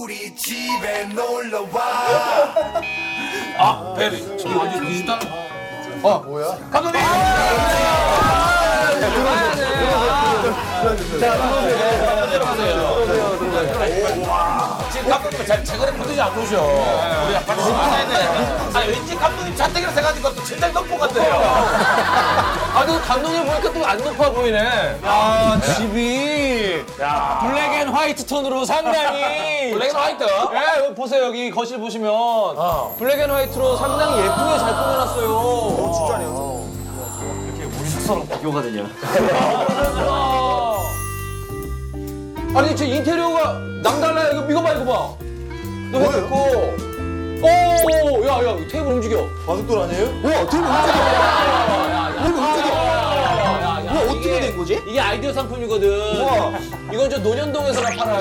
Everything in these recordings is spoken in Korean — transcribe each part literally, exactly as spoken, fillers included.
우리 집에 놀러와. 아, 베리. 지금 완전 디지털. 어, 뭐야? 감독님! 들어가야 돼. 자, 지금 감독님 잘 최근에 분위기 안 좋으셔. 우리가 빨리 시간해야 돼. 아, 왠지 감독님 자택이라 생각하니까 또 진작 높은 것 같아요. 아, 근데 감독님 보니까 또 안 높아 보이네. 야, 집이 야. 블랙 앤 화이트 톤으로 상당히. 블랙 앤 화이트? 예, 여기 보세요. 여기 거실 보시면 어. 블랙 앤 화이트로 상당히 예쁘게 잘 꾸며놨어요. 어, 진짜네요. 이렇게 우리 숙소랑 비교거든요. 아니, 저 인테리어가 남달라요. 이거, 이거 봐, 이거 봐. 너 해놓고. 오, 야, 야, 테이블 움직여. 바둑돌 아니에요? 우와, 테이블 움직여. 테이블 움직여. 이거 어떻게 된 거지? 이게 아이디어 상품이거든. 우와. 이건 저 논현동에서나 팔아요.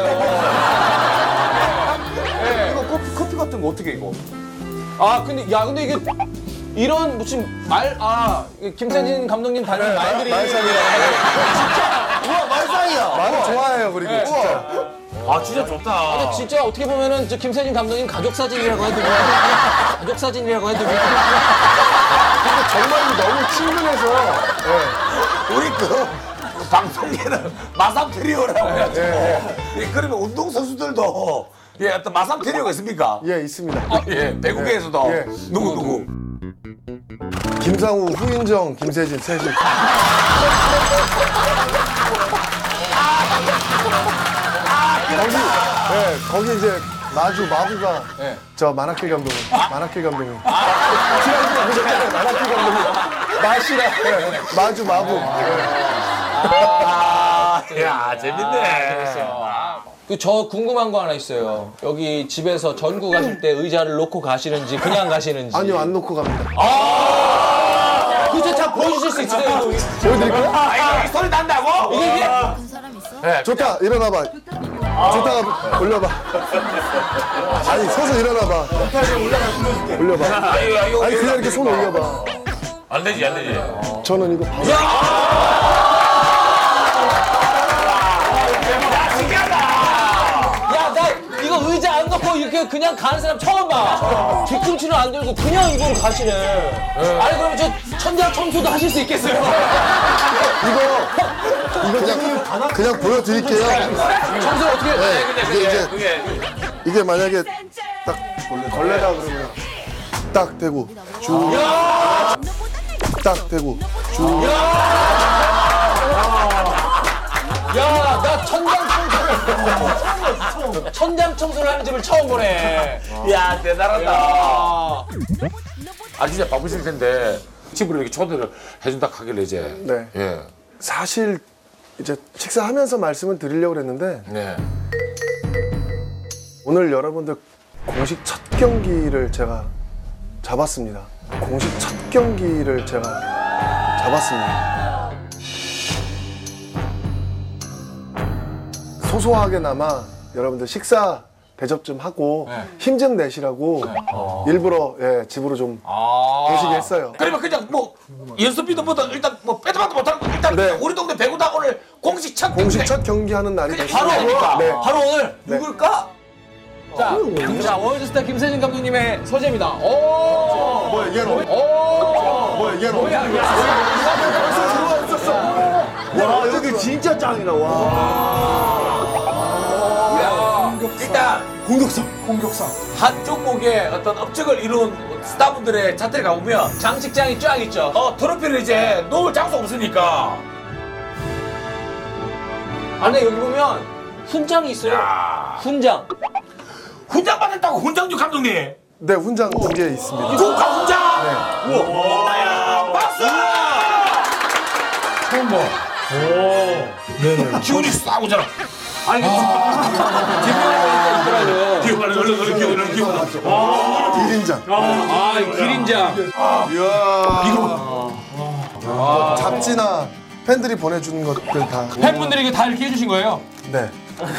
네. 이거 커피, 커피 같은 거 어떻게 이거? 아, 근데, 야, 근데 이게 이런 무슨 말, 아, 김세진 감독님 다른 말들이. 말상이야. 진짜. 우와, 말상이야. 말을 좋아해요, 그리고. 네. 진짜. 아, 진짜 좋다. 근데 진짜 어떻게 보면은 저 김세진 감독님 가족 사진이라고 해도 뭐, 가족 사진이라고 해도 뭐. 근데 정말 너무 친근해서. 네. 우리 그 방송계는 마삼 트리오라고 해가지고. 예, 그러면 운동선수들도 예, 어떤 마삼 트리오가 있습니까? 예, 있습니다. 아, 예, 배구계에서도. 예. 누구, 누구? 김상우, 후인정, 김세진, 셋이. 거기, 예, 거기 이제 마주 마부가 네. 저 만화킬 감독님, 만화킬 감독님. 지난주에 보셨잖아요, 만화킬 감독님. 마시라, 예, 마주 마부. 아, 야, 재밌네. 그 저 궁금한 거 하나 있어요. 여기 집에서 전구 가실 때 의자를 놓고 가시는지 그냥 가시는지. 아니요, 안 놓고 갑니다. 그저 참 보여주실 수 있어요. 보여드릴까요? 아, 이거 이 소리 난다고? 이게 이게 본 사람 있어? 네, 좋다, 일어나봐. 좋다, 올려봐. 아니, 서서 일어나봐. 올려봐. 아니, 이거, 아니, 그냥 이렇게 손 올려봐. 안 되지, 안 되지. 저는 이거 바로. 야, 나 이거 의자 안 놓고 이렇게 그냥 가는 사람 처음 봐. 뒤꿈치는 안 들고 그냥 이거로 가시네. 아니, 그러면 저 천장 청소도 하실 수 있겠어요? 이거, 이거 그냥, 그냥 보여드릴게요. 청소를 어떻게 해? 네, 근데 이게 그게, 이제, 그게. 이게 만약에 딱 걸레다 그러면 딱 대고 쭉. 딱 대고 쭉. 야, 나 천장 청소를 천장 청소를 하는 집을 처음 보네. 야, 대단하다. 야. 아, 진짜 바쁘실 텐데 집으로 이렇게 초대를 해준다 하길래 이제. 네. 예. 사실 이제 식사하면서 말씀을 드리려고 그랬는데 네. 오늘 여러분들 공식 첫 경기를 제가 잡았습니다. 공식 첫 경기를 제가 잡았습니다. 소소하게나마 여러분들 식사 대접 좀 하고 네. 힘 좀 내시라고 일부러 예, 집으로 좀 아. 오시게 했어요. 그러면 그냥 뭐 연습비도 뭐다 일단 뭐 빼도 봐도 못하는 거 일단 네. 우리 동네 배구단 오늘 공식 첫 공식 경기. 첫 경기하는 날이 그냥 됐습니다. 바로 오늘? 네. 바로 오늘 네. 누굴까? 자, 자, 월드스타 김세진 감독님의 소재입니다. 오, 뭐야 얘는? 오, 뭐야 얘는? 뭐야, 야, 와 여기 진짜 짱이다. 와. 일단 공격상. 공격상. 한 종목에 어떤 업적을 이룬 스타분들의 자택에 가보면 장식장이 쫙 있죠. 어 트로피를 이제 놓을 장소 없으니까. 안에 여기 보면 훈장이 있어요. 야. 훈장. 훈장 받았다고 훈장주 감독님. 네 훈장 두 개 있습니다. 국가 훈장. 우와. 엄마야 박수. 처음 봐. 오. 네네. 기운이 싹 오잖아. 아니, 뒷면에 있더라고요. 기운 얼른 얼른 얼른 기운 얼른 기운. 일인장. 아, 기린장. 이거 잡지나 팬들이 보내주는 것들 다. 팬분들에게 다 이렇게 해주신 거예요? 네.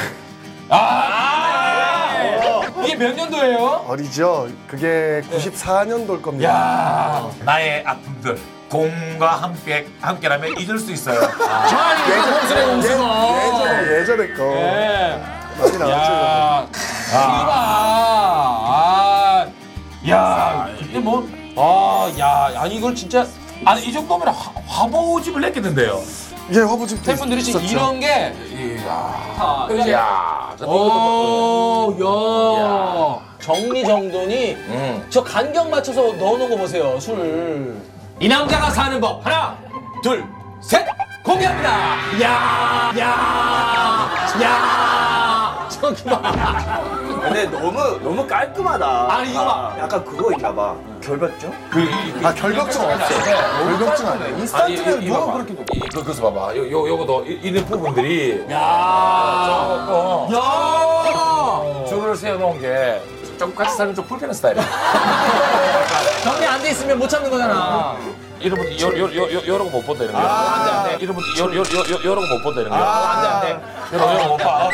아, 이게 몇 년도예요? 어리죠. 그게 구십사 년도일 겁니다. 야 나의 아픔들 공과 함께 함께라면 잊을 수 있어요. 아니, 이거 홍순의 홍순어. 예전에 예전에 거 예. 많이 나왔죠. 야, 이봐. 아, 야, 이게 뭐, 아, 야, 아니 이걸 진짜 아니 이 정도면 화, 화보집을 냈겠는데요. 예, 화보집 팬분들이 지금 이런 게, 이야. 이야, 야. 오, 야, 정리정돈이 음. 저 간격 맞춰서 넣어놓은 거 보세요, 술. 이 남자가 사는 법 하나, 둘, 셋, 공개합니다. 야, 야, 야. 저기 봐. 근데 너무 너무 깔끔하다. 아니, 이거 봐. 약간 그거 있나 봐. 결벽증? 아, 결벽증 없어. 결벽증 아니야. 아니, 인스턴트는 이거 누가 봐. 그렇게 이, 그, 그래서 봐봐. 요, 요, 요거도 이- 이런 부분들이 야, 조금 야. 줄을 세워놓은 게 좀 같이 살면 좀 불편한 스타일이야. 정리 안 돼 있으면 못 참는 거잖아. 이런 분, 요, 요, 요, 요, 요런 거 못 본다, 이런 거. 안 돼, 안 돼. 이런 분, 요, 요, 요, 요, 요런 거 못 본다, 이런 거. 안 돼, 안 돼. 요런 거, 요런 거 못 봐.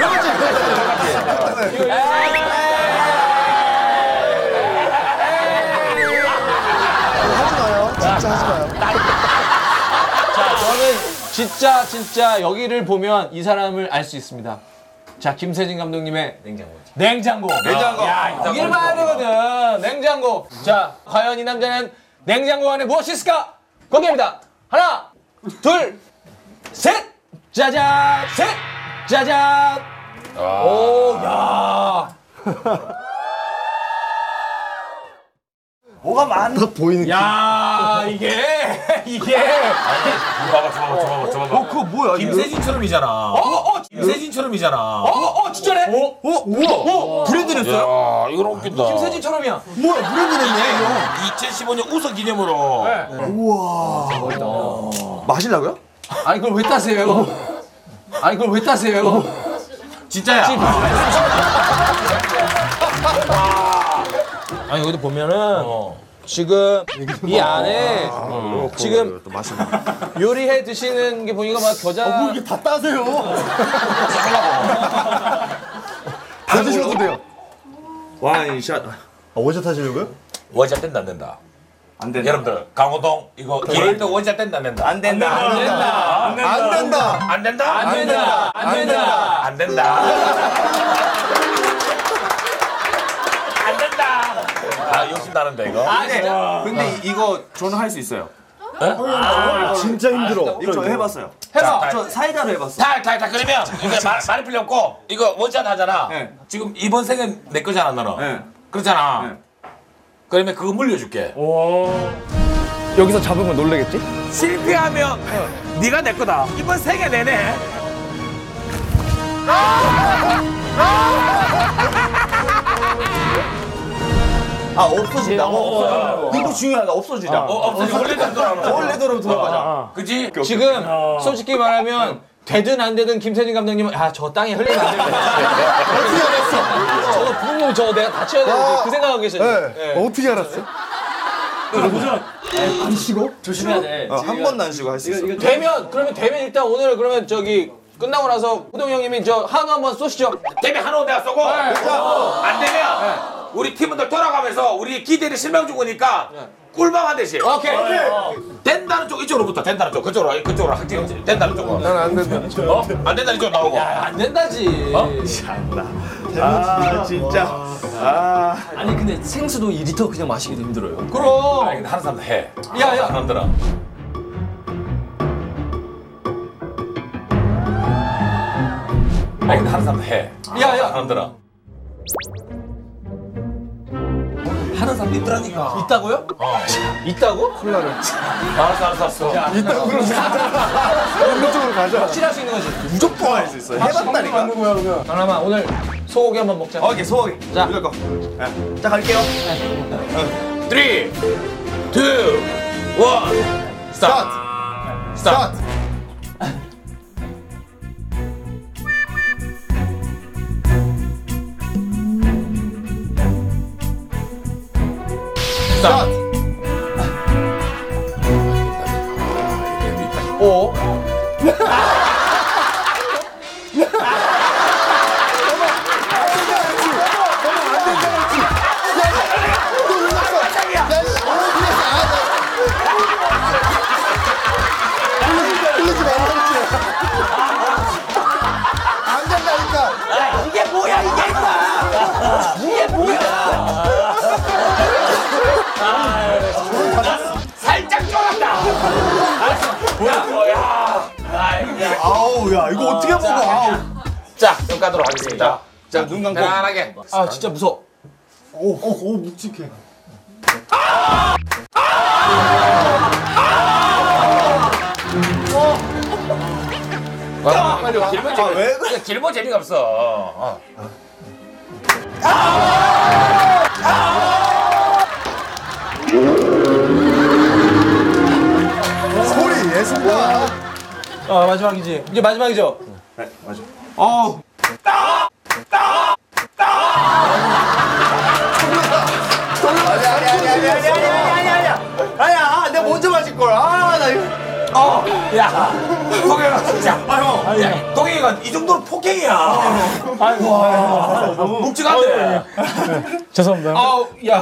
하지 마요. 진짜 하지 마요. 자, 저는 진짜 진짜 여기를 보면 이 사람을 알 수 있습니다. 자, 김세진 감독님의 냉장고. 냉장고. 냉장고. 야, 여기를 봐야 되거든. 냉장고. 자, 과연 이 남자는 냉장고 안에 무엇이 있을까? 공개합니다. 하나, 둘, 셋. 짜잔. 셋. 짜잔. 오, 야. 뭐가 많? 딱 보이는 야, 이게 이게 봐봐, 줘봐봐, 줘봐봐, 줘봐봐. 어, 그거 뭐야? 김세진처럼이잖아. 어, 어, 김세진처럼이잖아. 어, 어, 진짜네? 어, 어, 우와, 어, 브랜드 냈어요? 야, 이건 웃긴다. 김세진처럼이야. 뭐야? 브랜드 냈네. 이천십오 년 우승 기념으로. 마실라고요? 아니 그걸 왜 따세요? 아니 그걸 왜 따세요? 진짜야. 아니 여기도 보면은 지금 이 안에 지금 또 마시는. 요리해 드시는 게 보니까 막 겨자. 뭐 이게 다 따세요. 다 드셔도 돼요. 와인샷. 아, 원샷 하시려고요? 원샷 된다 안 된다. 안 된다. 여러분들 강호동 이거 개인도 원샷 된다 안 된다. 안 된다. 안 된다. 안 된다. 안 된다. 안 된다. 안 된다. 안 된다. 안 된다. 아 욕심 나는데 이거. 아 진짜? 근데 이- 이거 저는 할 수 있어요. 진짜 힘들어. 이거 저 해봤어요. 해봐. 저 사이다로 해봤어요. 탈탈탈 그러면 이거 말 말이 필요 없고 이거 원샷 하잖아. 네. 지금 이번 생은 내 거잖아 너는. 네. 그렇잖아. 네. 그러면 그거 물려줄게. 여기서 잡으면 놀래겠지? 실패하면 네가 내 거다. 이번 생애 내내. 아 없어진다. 어, 이거 중요하다. 없어지자. 어 없어. 원래대로 돌아가. 원래대로 돌아가자. 그지? 지금 솔직히 말하면 되든 안 되든 김세진 감독님은 아 저 땅에 흘리면 안 될 것 같아. 어떻게 알았어? 저거 분명 저거 내가 다쳐야 되는데 그 생각하고 계셔요. 네. 어떻게 알았어? 안 쉬고? 조심해야 돼. 어, 한 번도 안 쉬고 할 수 있어. 되면 그러면 되면 일단 오늘 그러면 저기 끝나고 나서 호동 형님이 저 한우 한번 쏘시죠. 되면 한우 내가 쏘고 안 되면 우리 팀원들 돌아가면서 우리 기대를 실망 준 거니까 꿀밤 한 대씩. 오케이. 된다는 쪽 이쪽으로부터 된다는 쪽 그쪽으로 그쪽으로 확진 된다는 쪽으로. 난 안 된다. 어? 안 된다는 쪽 나오고. 안 된다지. 아 진짜. 아. 아니 근데 생수도 이 리터 그냥 마시기도 힘들어요. 그럼. 아니 근데 하는 사람도 해. 야, 야. 사람들은. 아니 근데 하는 사람도 해. 야, 야. 사람들은. 하는 사람도 있더라니까. 있다고요? 어. 있다고? 알았어 알았어 알았어. 이따 그럼 가자. 어느 쪽으로 가자. 확실할 수 있는 거지. 무조건 할 수 있어. 해봤다니까. 하는 거야 그냥. 하나만 오늘 소고기 한번 먹자. 오케이 소고기. 자. 무조건. 네. 자 갈게요. three, two, one, start. 스타트. start. 스타트. start. 오. 흘리지 말라고 했지. 안 된다니까. 이게 뭐야 이게 임마. 자, 눈 까도록 하겠습니다. 자, 눈 감고 편안하게. 아 진짜 무서워. 오오오 묵직해. 와, 빨리 와. 길면 재미. 왜 그래? 길면 재미가 없어. 어. 소리 예술가. 아 마지막이지. 이제 마지막이죠. 네 맞아. 어. 아니 아니 아니 아니 아니 아니 아니 아니야 내가 먼저 맞을 걸. 아 나 이거. 어, 야, 동해가 진짜. 아유, 야, 동해가 이 정도로 폭행이야. 아이고, 묵직한데. 죄송합니다. 아우 야.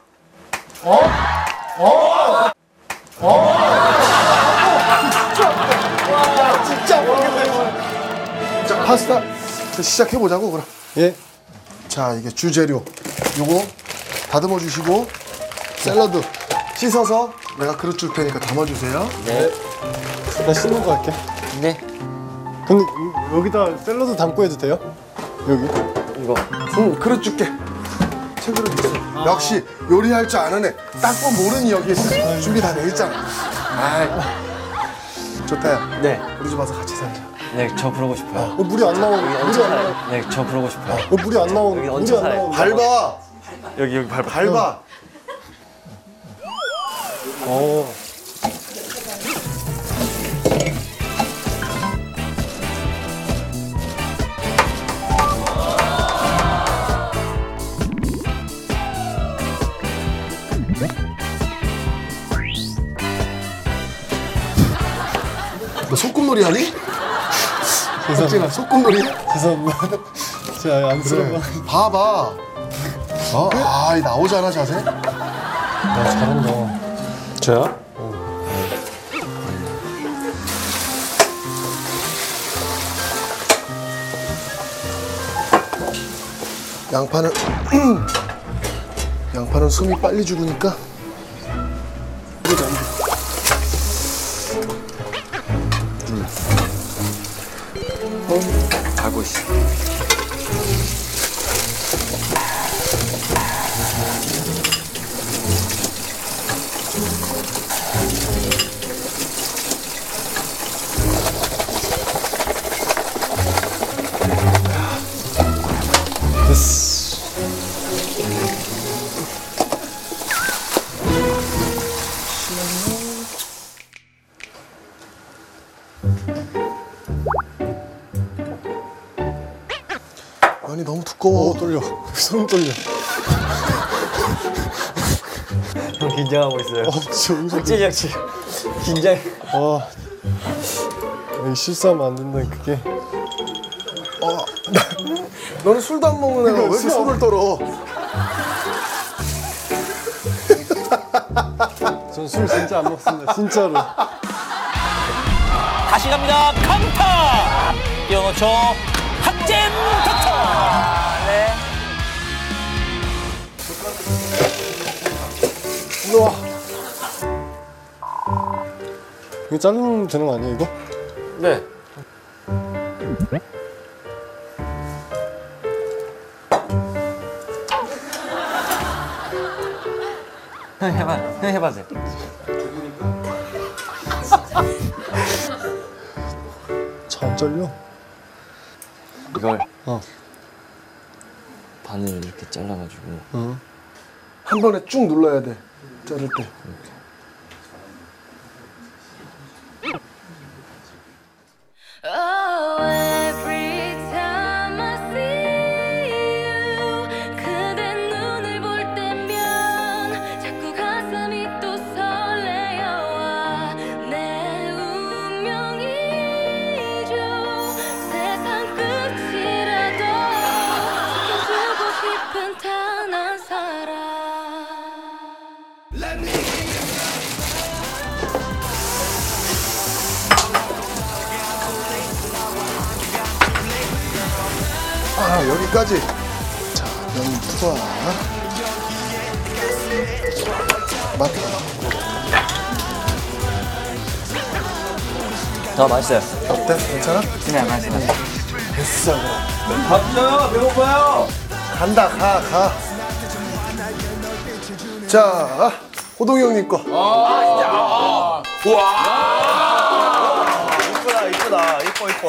진짜 모르겠네. 자 파스타 시작해 보자고 그럼. 예. 자 이게 주재료. 요거 다듬어 주시고 샐러드 씻어서 내가 그릇 줄 테니까 담아 주세요. 네. 나 씻는 거 할게. 네. 근데 여기다 샐러드 담고 해도 돼요? 여기? 이거. 응 그릇 줄게. 새 그릇 있어. 역시 요리할 줄 아는 애. 딱 보면 모르니 여기 준비 다 돼 있잖아. 아 좋다. 야. 네. 우리 집 와서 같이 살자. 네, 저 그러고 싶어요. 어, 물이 안 나오는 물이 안 나오는 네, 저 그러고 싶어요. 어, 물이 안 나오는 여기 물이 얹혀 안 살아요. 나오는 밟아 여기 여기 밟아. 밟아 어 너 소꿉놀이 하니? 죄송합니다. 소꿉놀이? 죄송합니다. 제가 안쓰러워. 봐봐. 어? 아, 나오잖아, 자세? 야, 잘한다. 저요? 양파는, 양파는 숨이 빨리 죽으니까. 이거 안 돼. 가고 있어. 아니 너무 두꺼워. 어, 떨려. 손 떨려. 형 긴장하고 있어요. 어, 진짜 엄청 찌적 지 긴장. 어. 이 실수하면 안 된다 그게. 어. 너는 술도 안 먹는 애가 왜 이렇게 손을 떨어? 전 술 진짜 안 먹습니다. 진짜로. 다시 갑니다. 강타! 뛰어놓죠. 학잼 닥터! 네. 우와. 이거 자르면 되는 거 아니야 이거? 네. 형 해봐. 형 해봐세요. 잘 안 잘려? 이걸 어. 반을 이렇게 잘라가지고. 응. 한 번에 쭉 눌러야 돼. 자를 때. Oh, every time I see you, 그대 눈을 볼 때면 자꾸 가슴이 또 설레어와 내 운명이죠. 세상 끝이라도 지켜주고 싶은 단 한 사람. 아 여기까지. 자, 면 투하. 맛. 더 맛있어요. 어때? 괜찮아? 네, 맛있어요. 됐어 그럼. 감사합니다. 배고파요. 간다 가 가. 자 호동이 형님 거. 아, 진짜. 와. 이쁘다 이쁘다 이뻐 이뻐.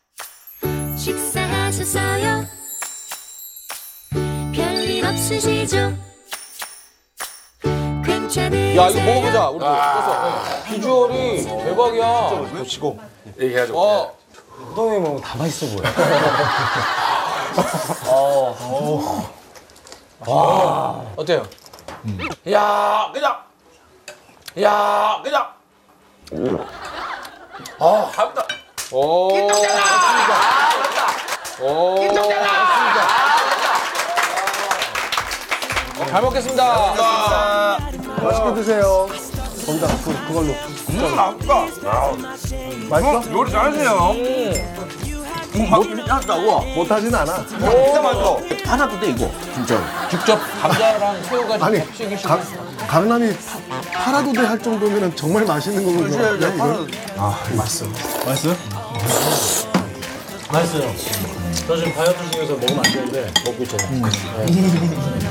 식사하셨어요? 별일 없으시죠? 괜찮으세요? 야, 이거 먹어보자. 우리 아. 비주얼이 대박이야. 놓치고 얘기해야죠. 어. 호동이 먹으면 다 맛있어 보여. 어때요? 야, 그냥. 야, 그냥. 아, 합니다. 오. 오. 잘 먹겠습니다. 맛있게 드세요. 거기다 그, 그걸로. 음, 맛있다. 맛있어? 요리 잘하세요. 음, 맛있다. 우와. 못하진 않아. 진짜 맛있어. 하나도 돼 이거. 진짜로. 직접 감자랑 새우가 아니 직접 튀기시고. 강, 강남이 파, 팔아도 돼 할 정도면 정말 맛있는 거거든요. 네, 이거. 아 맛있어. 맛있어요? 맛있어요. 저 지금 다이어트 중에서 먹으면 안 되는데 먹고 있잖아요.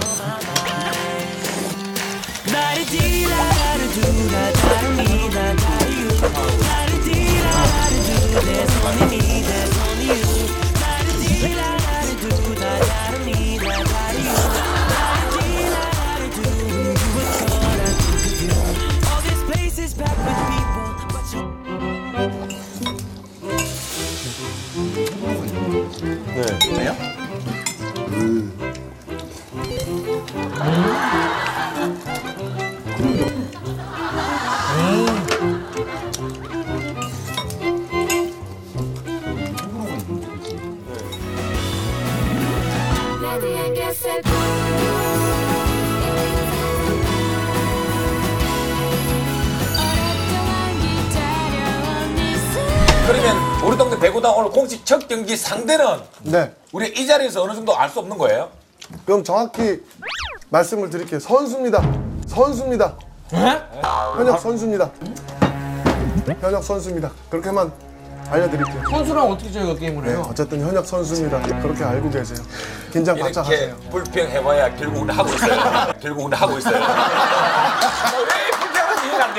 그러면 우리 동네 배구단 오늘 공식 첫 경기 상대는 네. 우리 이 자리에서 어느 정도 알 수 없는 거예요? 그럼 정확히 말씀을 드릴게요. 선수입니다. 선수입니다. 현역 선수입니다. 현역 선수입니다. 그렇게만 알려드릴게요. 선수랑 어떻게 저희가 게임을 네, 해요? 어쨌든 현역 선수입니다. 그렇게 알고 계세요. 긴장 바짝 이렇게 하세요. 불평해봐야 결국은 하고 있어요. 결국은 하고 있어요. 왜 불평하지 이런데?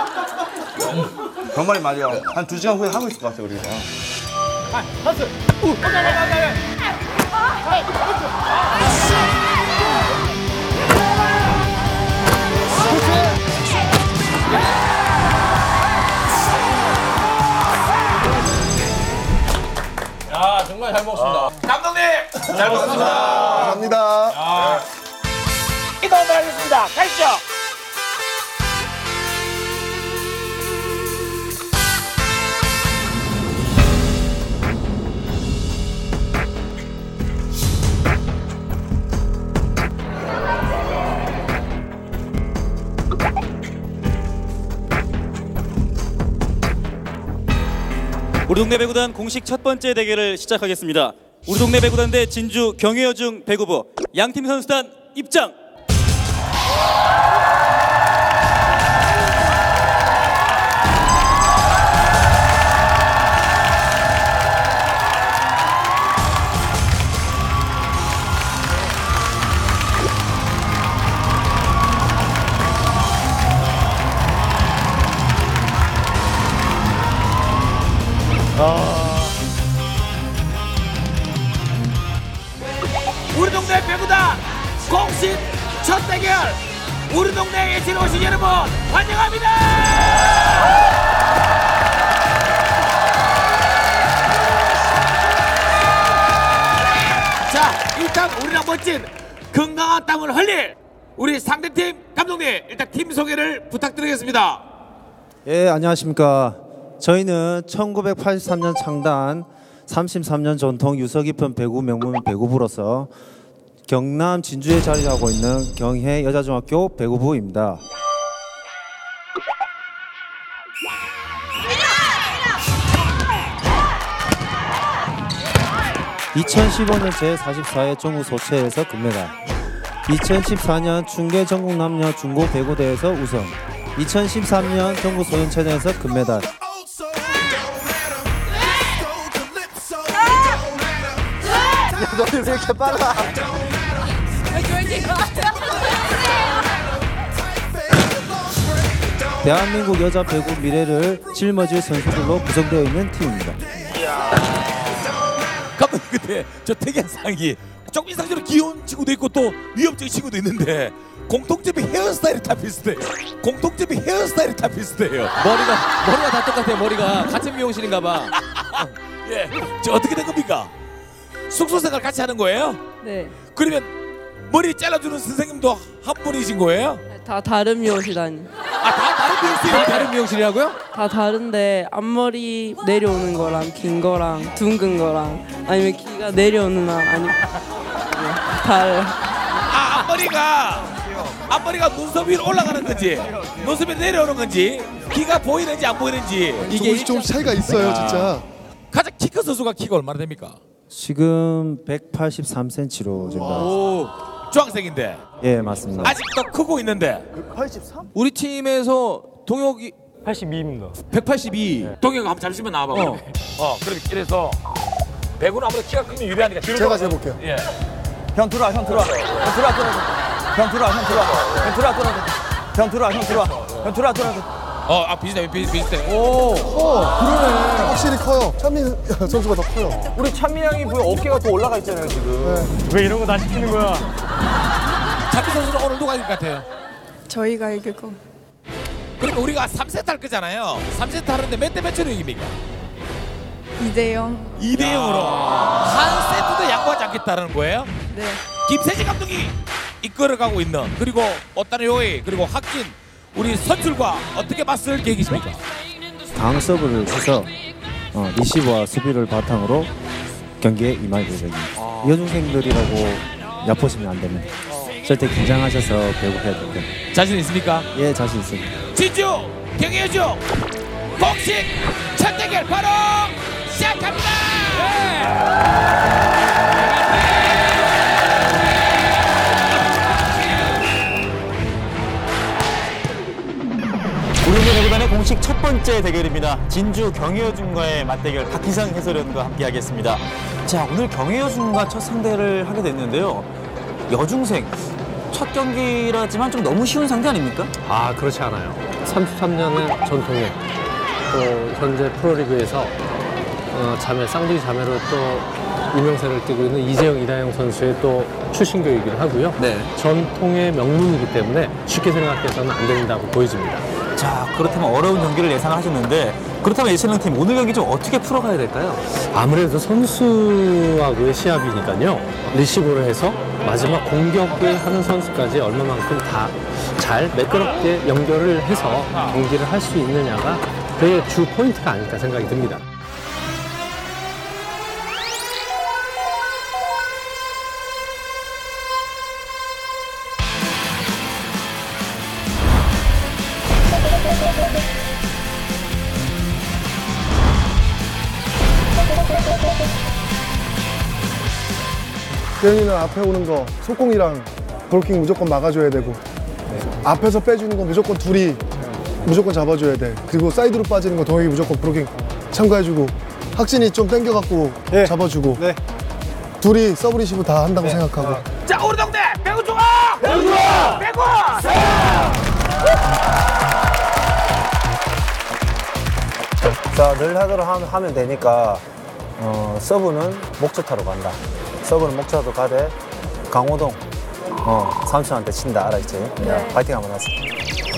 정말 말이야. 한 두 시간 후에 하고 있을 것 같아 우리가. 야, 정말 잘 먹었습니다. 감독님 잘 먹었습니다. 감사합니다. 이동을 하겠습니다. 가시죠. 우리 동네 배구단 공식 첫 번째 대결을 시작하겠습니다. 우리 동네 배구단 대 진주 경혜여중 배구부 양팀 선수단 입장. 우리 동네 배구단 공식 첫 대결 우리 동네에 지나오신 여러분 환영합니다. 자, 일단 우리랑 멋진 건강한 땀을 흘릴 우리 상대팀 감독님 일단 팀 소개를 부탁드리겠습니다. 예, 안녕하십니까. 저희는 천구백팔십삼 년 창단 삼십삼 년 전통 유서 깊은 배구 명문 배구부로서 경남 진주에 자리하고 있는 경혜 여자중학교 배구부입니다. 이천십오 년 제사십사 회 전국 소체에서 금메달, 이천십사 년 중계 전국 남녀 중고 배구대회에서 우승, 이천십삼 년 전국 소년체전에서 금메달, 너는 왜 이렇게 빨라? 대한민국 여자 배구 미래를 짊어질 선수들로 구성되어 있는 팀입니다. 감독님 근데 저 특이한 상이 좀 인상적으로 귀여운 친구도 있고 또 위협적인 친구도 있는데 공통점이 헤어스타일이 다 비슷해요. 공통점이 헤어스타일이 다 비슷해요. 머리가 머리가 다 똑같아요. 머리가 같은 미용실인가 봐. 예, 저 어떻게 된 겁니까? 숙소 생활 같이 하는 거예요? 네. 그러면 머리 잘라주는 선생님도 한 분이신 거예요? 다 다른 미용실다니. 아, 다 다른 미용실이에요? 다른 미용실이라고요? 다 다른데 앞머리 내려오는 거랑 긴 거랑 둥근 거랑 아니면 귀가 내려오는 거 아니 달. 아, 앞머리가 앞머리가 눈썹 위로 올라가는 건지 눈썹 위로 내려오는 건지 귀가 보이는지 안 보이는지 이게 조금씩 조금씩 차이가 있어요, 진짜. 가장 키 큰 선수가 키가 얼마나 됩니까? 지금 백팔십삼 센티미터로 지금 나왔습니다. 오, 중학생인데 예, 맞습니다. 아직도 크고 있는데 우리 팀에서 동혁이 팔십이입니다. 백팔십이. 동혁 한번 잠시만 나와봐. 어, 어 그럼 이래서 배구는 아무래도 키가 크면 유리하니까 뒤로 제가 돌아가. 재볼게요. 예. 형 들어와, 형 들어와. 형 들어와, 들어와. 형 들어와, 형 들어와. 형 들어와, 들어와. 형 들어와, 형 들어와. 형 들어와, 들어와. 어, 아 비슷해, 비슷해, 비슷해. 오, 그러네. 확실히 커요. 찬민 선수가 더 커요. 우리 찬미 형이 보여 어깨가 더 올라가 있잖아요 지금. 왜 이런 거 다 시키는 거야? 자기 선수는 오늘 누가 이길 것 같아요? 저희가 이길 거. 그러면 우리가 삼 세트 할 거잖아요. 삼 세트 하는데 몇 대 몇으로 이깁니까? 이 대 영. 이 대 영으로 한 세트도 양보하지 않겠다는 거예요? 네. 김세진 감독이 이끌어가고 있는 그리고 오따나 요이 그리고 학진 우리 선출과 어떻게 맞설 계획이십니까? 강 서브를 해서 어, 리시브와 수비를 바탕으로 경기에 임할 계획입니다. 여중생들이라고 얕보시면 안 됩니다. 절대 긴장하셔서 배구해야 됩니다. 자신 있습니까? 예, 자신 있습니다. 진주 경기여중 공식 첫 대결 바로 시작합니다. 우리동네 배구단의 공식 첫 번째 대결입니다. 진주 경희여중과의 맞대결 박희상 해설위원과 함께하겠습니다. 자, 오늘 경희여중과 첫 상대를 하게 됐는데요. 여중생 첫 경기라지만 좀 너무 쉬운 상대 아닙니까? 아, 그렇지 않아요. 삼십삼 년의 전통의 또 현재 프로리그에서 어, 자매, 쌍둥이 자매로 또 유명세를 띠고 있는 이재영, 이다영 선수의 또 출신 교육이긴 하고요. 네. 전통의 명문이기 때문에 쉽게 생각해서는 안 된다고 보여집니다. 자, 그렇다면 어려운 경기를 예상하셨는데 그렇다면 예체능팀 오늘 경기 좀 어떻게 풀어가야 될까요? 아무래도 선수하고의 시합이니까요. 리시브를 해서 마지막 공격을 하는 선수까지 얼마만큼 다 잘 매끄럽게 연결을 해서 경기를 할 수 있느냐가 그게 주 포인트가 아닐까 생각이 듭니다. 대현이는 앞에 오는 거 속공이랑 브로킹 무조건 막아줘야 되고 앞에서 빼주는 거 무조건 둘이 무조건 잡아줘야 돼. 그리고 사이드로 빠지는 거 동혁이 무조건 브로킹 참가해주고 학진이 좀 땡겨갖고 잡아주고 둘이 서브 리시브 다 한다고 생각하고. 자, 우리 동네 배구 좋아! 배구 좋아! 배구! 자, 늘 하도록 하- 하면 되니까 어, 서브는 목젖타로 간다. 서브는 목젖타로 가되 강호동 어, 삼촌한테 친다. 알았지? 야, 파이팅 한번 하세요.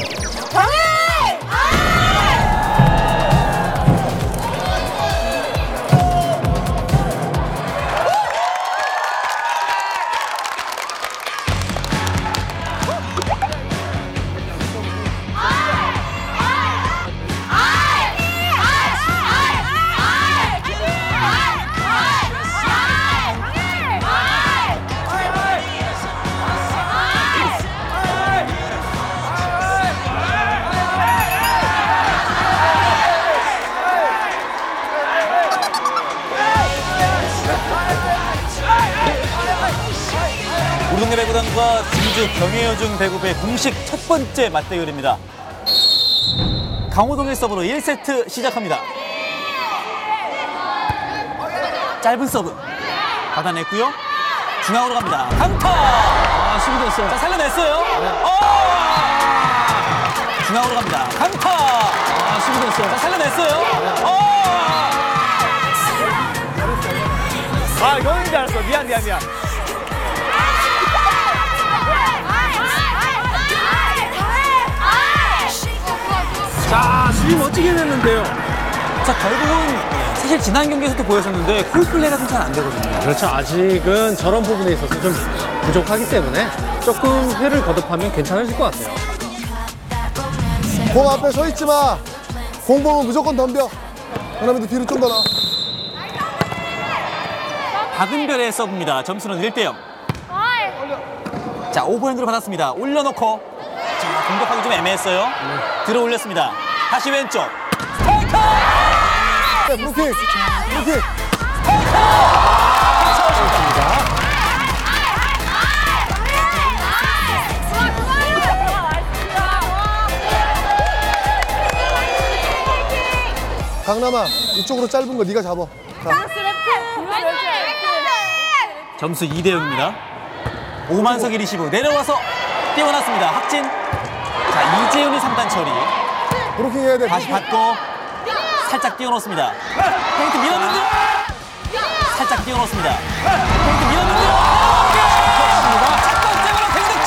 우리 동네 배구단과 진주 경희여중 배구부의 공식 첫 번째 맞대결입니다. 강호동의 서브로 일 세트 시작합니다. 짧은 서브 받아냈고요. 중앙으로 갑니다. 강타! 아, 수비됐어요. 자, 살려냈어요. 어! 중앙으로 갑니다. 강타! 아, 수비됐어요. 자, 살려냈어요. 어! 아, 이거는 줄 알았어. 미안, 미안, 미안. 자, 수비 멋지게 냈는데요. 자, 결국은 사실 지난 경기에서도 보였었는데 콜플레이가 좀 잘 안 되거든요. 그렇죠. 아직은 저런 부분에 있어서 좀 부족하기 때문에 조금 회를 거듭하면 괜찮으실 것 같아요. 공 앞에 서 있지 마. 공 보면 무조건 덤벼. 그러면 뒤로 좀 더 나. 박은별의 서브입니다. 점수는 일 대 영. 자, 오버핸드로 받았습니다. 올려놓고 자, 공격하기 좀 애매했어요. 들어 올렸습니다. 다시 왼쪽. 스파이크! 네, 브루킹. 브루킹. 강남아, 이쪽으로 짧은 거 네가 잡아. 자. 점수 이 대 영입니다. 오만석이 리시브 내려와서 띄워놨습니다. 학진. 자, 이재훈이 삼 단 처리. 브루킹 해야 돼. 다시 받고 살짝 띄워놓습니다. 페인트 밀었는데요. 살짝 띄워놓습니다. 페인트 밀었는데요. 첫 번째로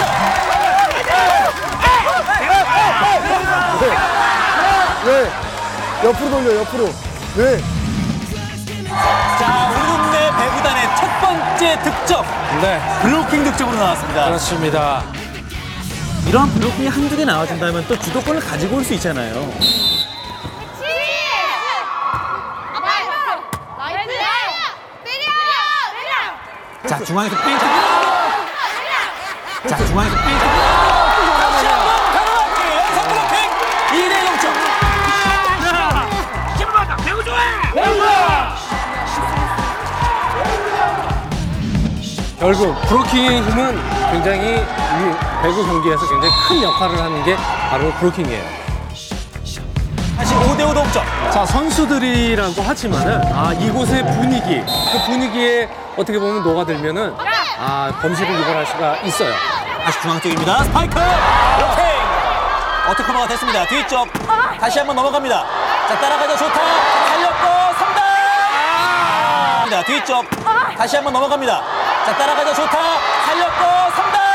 득점. 왜? 옆으로 돌려, 옆으로. 왜? 자, 우리 동네 배구단의 첫 번째 득점. 네. 블로킹 득점으로 나왔습니다. 그렇습니다. 이러한 블로킹이 한두 개 나와준다면 또 주도권을 가지고 올 수 있잖아요. 자, 중앙에서 페인트. 자, 중앙에서 페인트. 다시 한번 가로막기 연속 블로킹. 이 대 영 점. 힘받아. 배구 좋아해. 결국 브로킹의 힘은 굉장히 이 배구 경기에서 굉장히 큰 역할을 하는 게 바로 브로킹이에요. 다시 오 대 오 동점. 자, 선수들이라고 하지만은 아, 이곳의 분위기, 그 분위기에 어떻게 보면 녹아들면은 아, 범실을 유발할 수가 있어요. 다시 중앙 쪽입니다. 스파이크. 오케이. 어택커버가 됐습니다. 뒤쪽. 다시 한번 넘어갑니다. 자, 따라가자. 좋다. 살렸고 삼 단. 뒤쪽. 다시 한번 넘어갑니다. 자, 따라가자. 좋다. 살렸고 삼 단.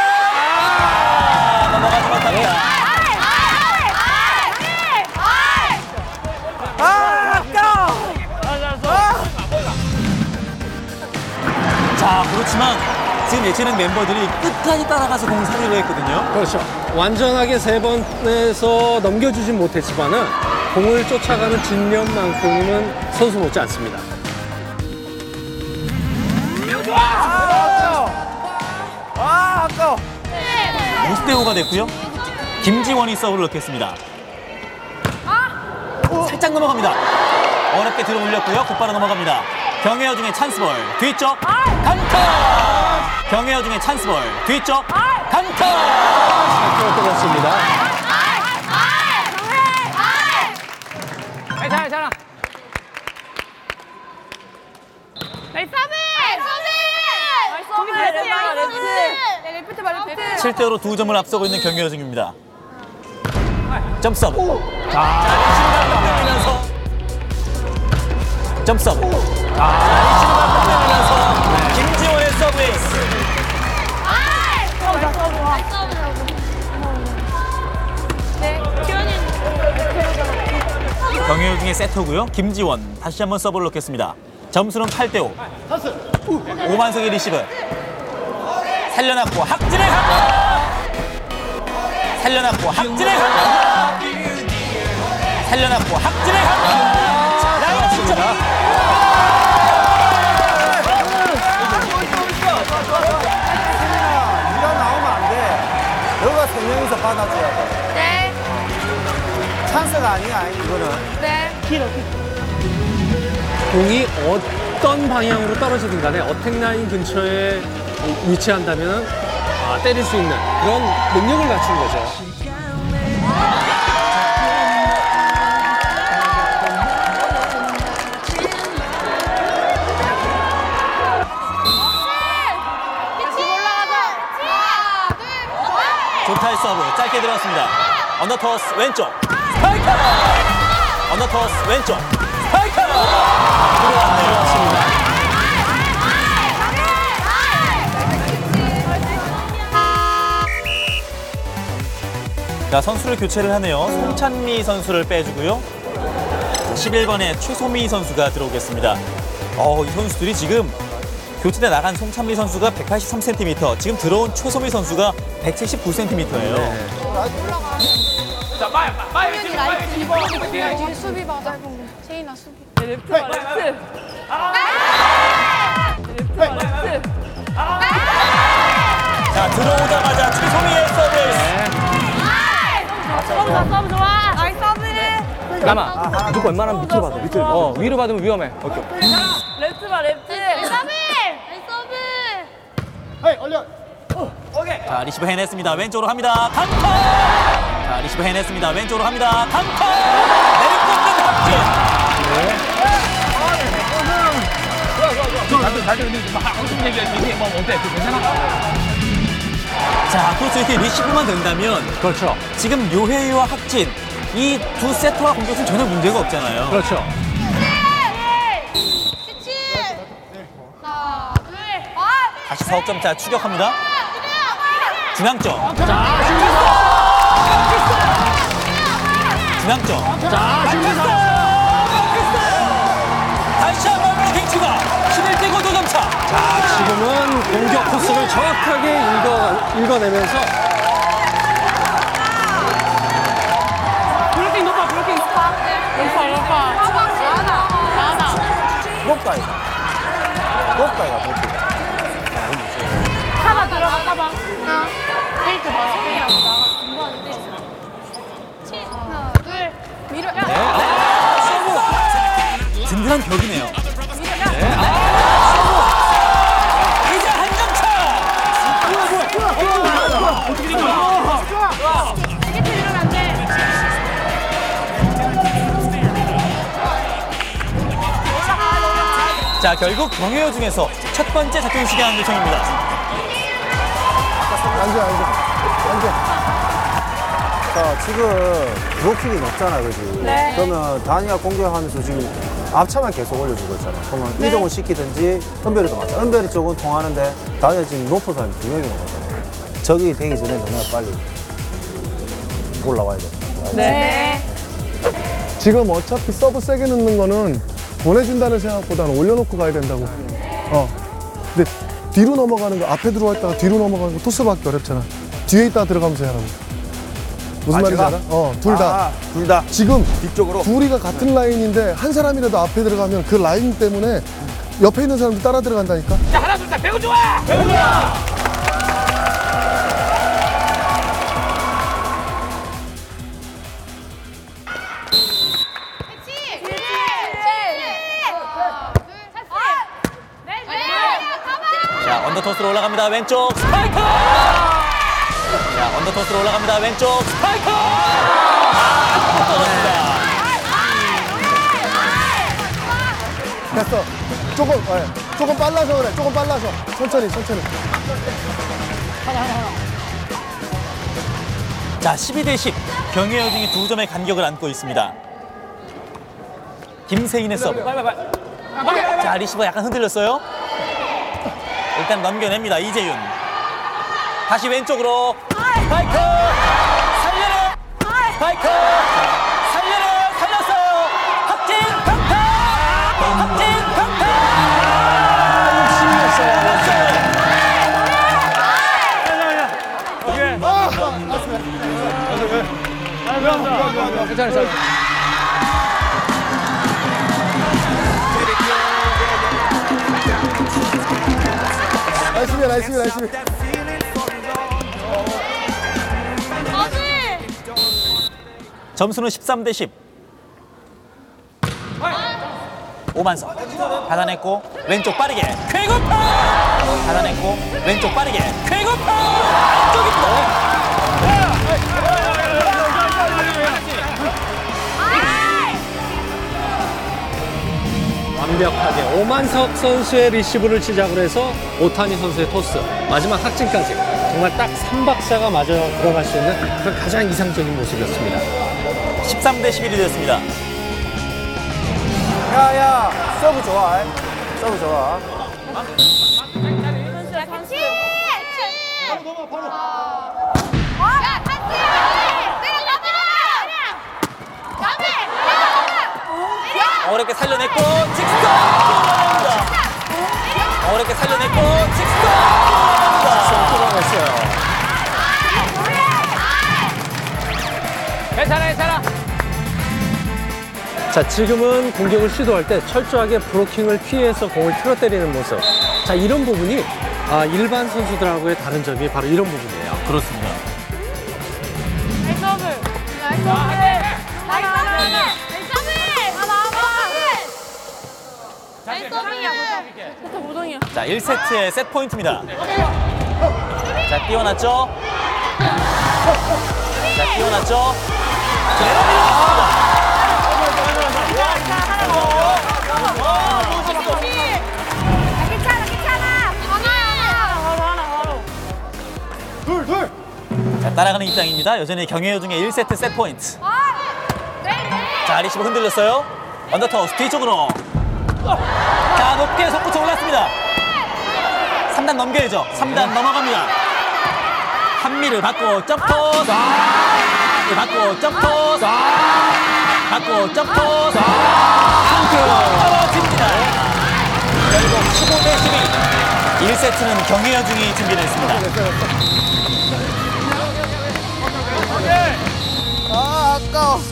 넘어가지 못합니다. 자, 그렇지만 지금 예체능 멤버들이 끝까지 따라가서 공을 살리려 했거든요. 그렇죠. 완전하게 세 번에서 넘겨주진 못했지만은 공을 쫓아가는 집념만큼은 선수 못지 않습니다. 아, 아까워. 오 대 오가 됐고요. 김지원이 서브를 넣겠습니다. 살짝 넘어갑니다. 어렵게 들어 올렸고요. 곧바로 넘어갑니다. 경혜여 중에 찬스볼. 뒤쪽. 강타! 경혜여 중에 찬스볼. 뒤쪽. 강타! 떨어졌습니다. 괜찮아, 괜찮아. 나이스 서브! 나이스 서브! 나이스 서브! 레프트! 레프트 봐, 레프트! 칠 대 오로 두 점을 앞서고 있는 경혜여 중입니다. 점 서브. 자, 리시브가 뺏기면서 점 서브. 자, 리시브가 뺏기면서 김지원의 서브 에이스. 나이스 서브! 나이스 서브! 네, 기현이. 경혜여 중의 세터고요. 김지원 다시 한번 서브를 넣겠습니다. 점수는 팔 대 오. 오만석의 리시브. 살려놨고 학진의 강타. 살려놨고 학진의 강타. 살려놨고 학진의 강타. 라인 득점. 네가 나오면 안 돼. 너가 세 명이서 받아줘야 돼. 네. 찬스가 아니야, 이거는. 네. 공이 어떤 방향으로 떨어지든 간에 어택라인 근처에 위치한다면 아, 때릴 수 있는 그런 능력을 갖춘 거죠. 도타의 서브 짧게 들어갔습니다. 언더토스 왼쪽 스파이크! 언더토스 왼쪽 스파이크! 들어왔네요. 자, 선수를 교체를 하네요. 송찬미 선수를 빼주고요. 십일 번에 최소미 선수가 들어오겠습니다. 어, 이 선수들이 지금 교체돼 나간 송찬미 선수가 백팔십삼 센티미터, 지금 들어온 최소미 선수가 백칠십구 센티미터예요. 네. 자, 마이, 마이, 마이, 마이, 마이, 뒤에 수비 봐, 짧은 거. 제이나 수비. 레프트, 레프트. 레프트, 레프트. 자, 들어오자마자 최소미의 서비스. 서브 좋아, 서브 좋아. 나이스 서브해. 남아. 누구 웬만하면 밑으로 받아, 밑으로. 어, 위로 받으면 위험해. 오케이. 레프트 봐, 레프트. 서브. 서브. 헤이, 얼려. 자, 리시브 해냈습니다. 왼쪽으로 합니다. 강타! 자, 리시브 해냈습니다. 왼쪽으로 합니다. 강타! 내리꽂는 박진! 자, 앞으로 이렇게 리시브만 된다면 그렇죠. 지금 요해이와 학진 이 두 세터와 공격은 전혀 문제가 없잖아요. 그렇죠. 다시 사 점 차 추격합니다. 중앙점. 중앙점. 다시 한번 루팅 추가. 십일 대 구 두 점 차. 자, 지금은 공격 코스를 정확하게 읽어, 읽어내면서 브로킹 높아, 브로킹 높아. 높아, 높아. 나나, 나나. 높다, 이거. 높다, 이거. 높다. 카바 들어가, 카바. 하나, 페이트 봐. 페이트라고 나가. 공부하는데. 하나, 둘. 밀어. 야. 든든한 벽이네요. 밀어. 야. 이제 한 점 차. 어떻게 된 거야? 좋아. 세게 이러면 안 돼. 자, 결국 경혜여 중에서 첫 번째 작전 시간 요청입니다. 앉아, 앉아. 앉아. 자, 지금 브로킹이 높잖아, 그지? 네. 그러면 다니가 공격하면서 지금 앞차만 계속 올려주고 있잖아. 그러면 네. 이동을 시키든지 은별이도 맞아. 은별이 쪽은 통하는데 다니가 지금 높은 사람이 두 명이 오거든. 적이 되기 전에 너네가 빨리 올라와야 돼. 네. 지금 어차피 서브 세게 넣는 거는 보내준다는 생각보다는 올려놓고 가야 된다고. 어. 근데 뒤로 넘어가는 거, 앞에 들어와 있다가 뒤로 넘어가는 거 토스 받기 어렵잖아. 뒤에 있다가 들어가면서 해라고. 무슨 아, 말인지 제가? 알아? 어, 둘 다. 아, 둘 다. 지금 뒤쪽으로. 둘이가 같은 라인인데 한 사람이라도 앞에 들어가면 그 라인 때문에 옆에 있는 사람도 따라 들어간다니까. 자, 하나, 둘, 셋. 배우 좋아! 배우 좋아! 자, 언더토스로 올라갑니다. 왼쪽 스파이크! 자, 언더토스로 올라갑니다. 왼쪽 스파이크! 아, 떨어집니다. 됐어. 조금, 네. 조금 빨라서 그래. 조금 빨라서. 천천히, 천천히. 자, 십이 대 십. 경혜여 중이 두 점의 간격을 안고 있습니다. 김세인의 서브. 자, 리시버 약간 흔들렸어요. 일단 넘겨냅니다. 이재윤. 다시 왼쪽으로. 스파이크! 살려라! 스파이크! 살려라! 살렸어요! 확진! 강타! 확진! 강타! 괜찮아, 괜찮아. 나이스비, 나이스비, 나이스비. 점수는 십삼 대 십. 오만석 받아냈고 왼쪽 빠르게 쾌거파 받아냈고 왼쪽 빠르게 쾌거파 안쪽입니다. 완벽하게 오만석 선수의 리시브를 시작으로 해서 오타니 선수의 토스, 마지막 학진까지 정말 딱 삼박자가 맞아 들어갈 수 있는 그런 가장 이상적인 모습이었습니다. 십삼 대 십일이 되었습니다. 야야 서브 좋아. 서브 좋아. 어렵게 살려냈고 직선 들어갑니다. 어렵게 살려냈고 직선 들어갑니다. 괜찮아 괜찮아. 자, 지금은 공격을 시도할 때 철저하게 브로킹을 피해서 공을 틀어 때리는 모습. 자, 이런 부분이 아, 일반 선수들하고의 다른 점이 바로 이런 부분이에요. 그렇습니다. 나이스 서브. 나이스 서브. 나이스 서브. 나이스 서브야. 무동이야. 자, 일 세트의 세트 포인트입니다. 자, 띄워놨죠? 자, 띄워놨죠? 그대로 밀어놨습니다. 괜찮아 괜찮아. 하나야. 둘, 둘. 자, 따라가는 입장입니다. 여전히 경혜여중의 일 세트 세트 포인트. 자, 리시브 흔들렸어요. 언더터스 뒤쪽으로. 자, 높게 속구쳐 올랐습니다. 삼 단 넘겨야죠. 삼 단 넘어갑니다. 한미를 받고 점토스. 받고 점토스. 받고 점토스. 떨어집니다. 결국 십오 대 십이. 일 세트는 경혜여중이 준비됐습니다. 아 아까워.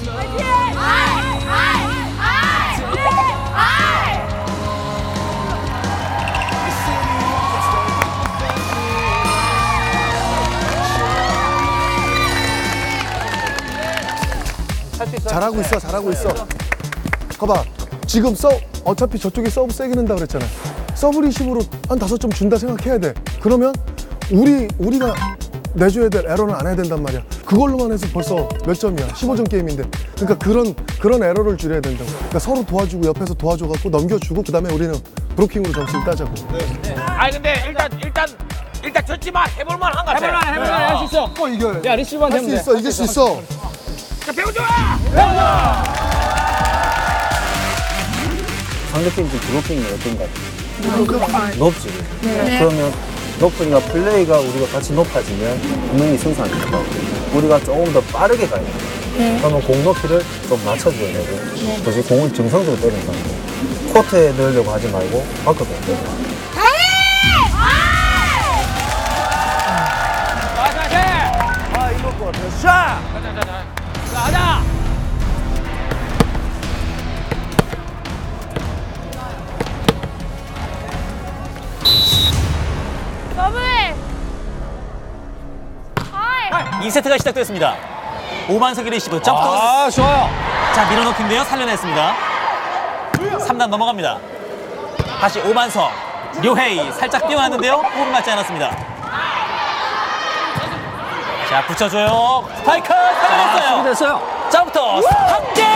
잘하고 있어, 잘하고 있어. 봐봐, 지금 서 어차피 저쪽이 서브 세게 는다 그랬잖아. 서브 리시브로 한 다섯 점 준다 생각해야 돼. 그러면 우리 우리가 내줘야 될 에러는 안 해야 된단 말이야. 그걸로만 해서 벌써 몇 점이야? 십오 점 게임인데. 그러니까 그런 그런 에러를 줄여야 된다고. 그러니까 서로 도와주고 옆에서 도와줘갖고 넘겨주고 그다음에 우리는 브로킹으로 점수를 따자고. 네. 아니 근데 일단 일단 일단 졌지만 해볼만 한 것 같아. 해볼만 해볼만 할 수 있어. 또 이겨야 돼. 야 리시브만 되면 돼. 할 수 있어, 이길 수 있어. 자 배우자. 배우자. 상대팀 브로킹이 어떤가? 높지. 네. 그러면 높으니까 플레이가 우리가 같이 높아지면 분명히 승산이 있다. 우리가 조금 더 빠르게 가야 돼. 네. 그러면 공 높이를 좀 맞춰줘야 되고, 네. 그래서 공을 정상적으로 때리는 거야. 코트에 넣으려고 하지 말고 밖으로 넣어야 돼. 아 이거 거 샷. 자자자자. 가자. 서브해. 이 세트가 시작됐습니다. 오만석의 리시브 점토스. 아 좋아요. 자 밀어넣기인데요. 살려냈습니다. 삼 단 넘어갑니다. 다시 오만석. 류헤이 살짝 뛰어났는데요. 호흡 맞지 않았습니다. 자 붙여줘요. 스파이크 살려냈어요. 준비됐어요. 점토스 한 개.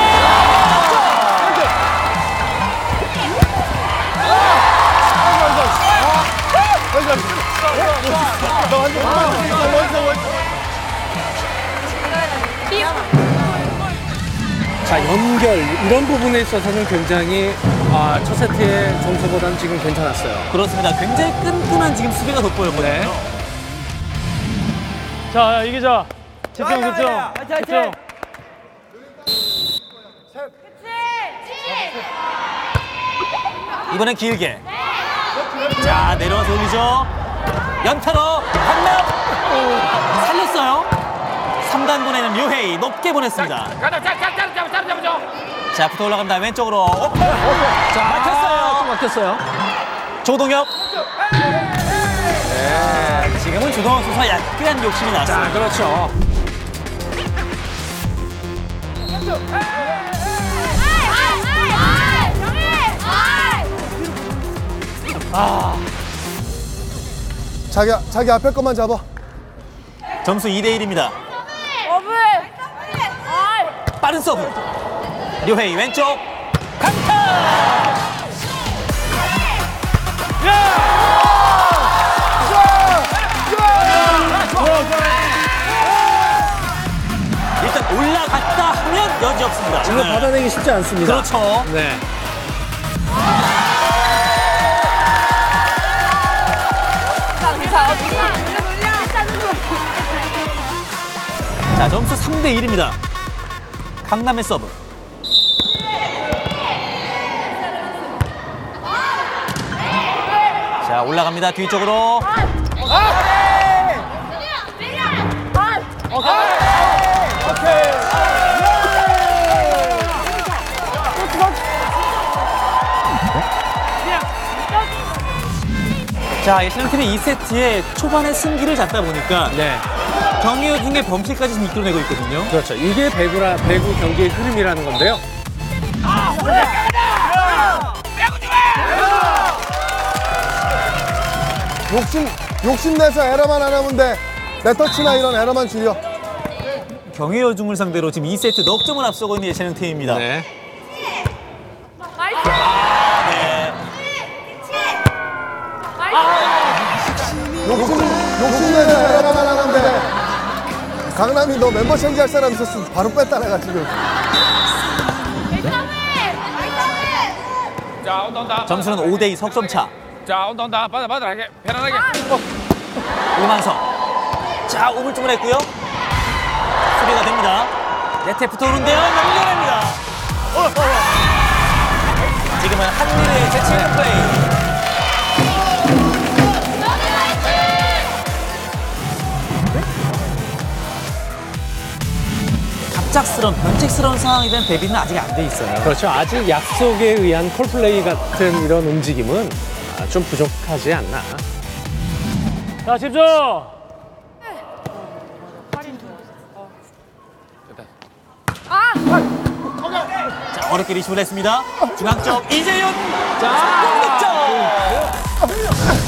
자, 연결 이런 부분에 있어서는 굉장히 아, 첫 세트의 점수보다는 지금 괜찮았어요. 그렇습니다. 굉장히 끈끈한 지금 수비가 돋보였거든요. 네. 자, 이기자. 집중, 집중. 집중. 이번엔 길게. 자, 내려와서 올리죠. 연타로 한남 살렸어요. 삼 단 보내는 류헤이 높게 보냈습니다. 가자, 자, 자, 자, 자, 자, 자, 자, 붙어 올라갑니다. 왼쪽으로 오픈. 자, 막혔어요. 또 막혔어요. 조동혁. 네, 지금은 조동혁 선수가 약간 욕심이 났어요. 자, 그렇죠. 아. 자기 자기 앞에 것만 잡아. 점수 이 대 일입니다. 빠른 서브. 류헤이 왼쪽. 강타. 여지 없습니다. 이거 받아내기 쉽지 않습니다. 그렇죠. 네. 자, 점수 삼 대 일입니다. 강남의 서브. 자, 올라갑니다. 뒤쪽으로. 자, 예선팀이 이 세트에 초반에 승기를 잡다 보니까 네. 경기중의 범실까지 지금 이끌어내고 있거든요. 그렇죠. 이게 배구라, 배구 경기의 흐름이라는 건데요. 욕심, 욕심내서 에러만 안 하면 돼. 내 터치나 이런 에러만 줄여. 경혜여중을 상대로 지금 이 세트 넉 점을 앞서고 있는 예체능팀입니다. 네. 욕심, 욕심내서 에러만 안 하면 돼. 강남이 너 멤버 체인지할 사람 있었으면 바로 뺐다 내가 지금. 자, 온다, 온다. 점수는 오 대 이 석점 차. 자, 온다, 온다. 받아, 받아. 이렇게 편안하게. 오만석. 자, 우물쭈물했고요. 수비가 됩니다. 네트에 붙어오는데요. 연결합니다. 지금은 한미르의 재치 있는 플레이. 갑작스러운, 변칙스러운 상황에 대한 대비는 아직 안 돼 있어요. 그렇죠. 아직 약속에 의한 콜플레이 같은 이런 움직임은 좀 부족하지 않나. 자, 집중! 자, 어렵게 리시브를 했습니다. 중앙점 이재윤. 자, 공격점.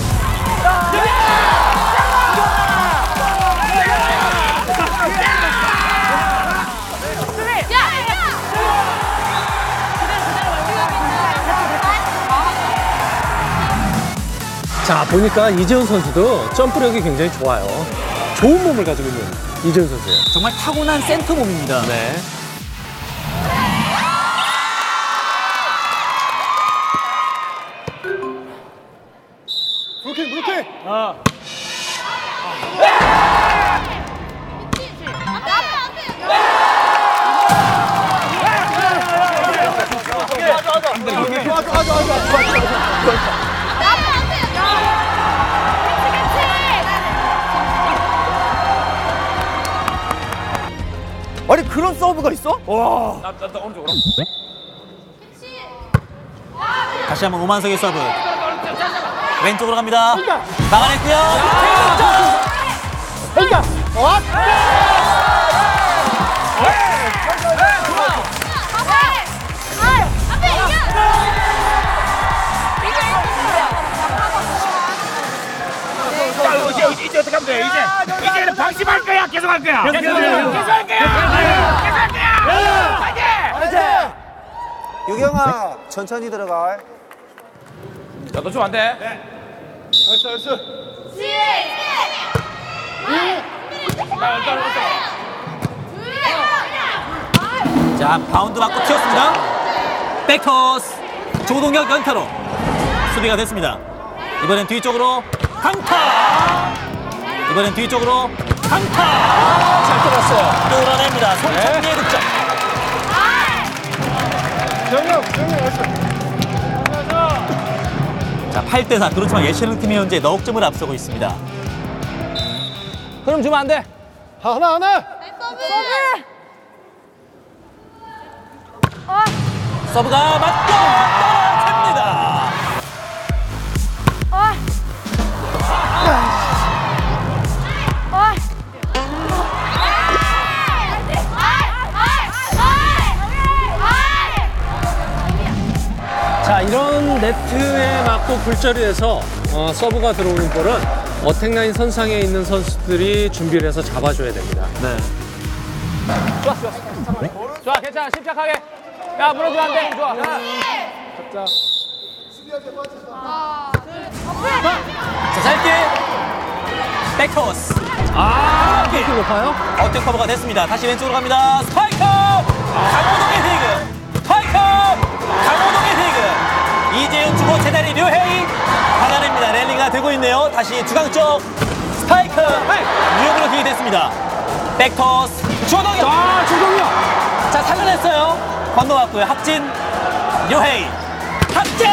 자, 보니까 이재훈 선수도 점프력이 굉장히 좋아요. 좋은 몸을 가지고 있는 이재훈 선수예요. 정말 타고난 센터 몸입니다. 네. 브루킹, 브루킹. 아. 아니 그런 서브가 있어? 와. 나, 나, 나 오른쪽으로. 다시 한번 오만석의 서브. 왼쪽으로 갑니다. 막아냈고요. 그러니까. 어? 이제, 이제, 이제 어떻게 하면 돼? 이제, 이제는 방심할 거야. 계속 할 거야. 계속 할 거야. 계속 할 거야. 계속 할 거야. 파이팅! 유경아, 천천히 들어가. 야, 너 좀 안 돼? 네. 나이스, 나이스. 자, 바운드 맞고 튀었습니다. 백토스. 조동혁 연타로 수비가 됐습니다. 이번엔 뒤쪽으로 강타. 이번엔 뒤쪽으로 강타. 잘 들었어요. 뚫어냅니다. 송창기의 득점. 정영, 정영, 나이스. 자, 팔 대 사. 그렇지만 예체능팀이 현재 넉 점을 앞서고 있습니다. 그럼 주면 안 돼. 하나, 하나. 서브가 맞고 떨어집니다. 자, 이런 네트에 맞고 굴절해서 어, 서브가 들어오는 볼은 어택라인 선상에 있는 선수들이 준비를 해서 잡아줘야 됩니다. 네. 좋아, 좋아. 좋아, 괜찮아. 침착하게. 야, 무너지면 안 돼. 좋아. 잡자. 자, 짧게 백토스. 아, 높이. 어택 커버가 됐습니다. 다시 왼쪽으로 갑니다. 스파이크! 강호동의 디그. 스파이크! 강호동의 디그. 이재윤 주고 제자리 류혜인 받아냅니다. 랠리가 되고 있네요. 다시 중앙 쪽 스파이크. 유효으로 기회 됐습니다. 백토스 조동현. 자, 조동현. 자, 살려냈어요. 건너왔고요. 학진, 류혜인. 학진!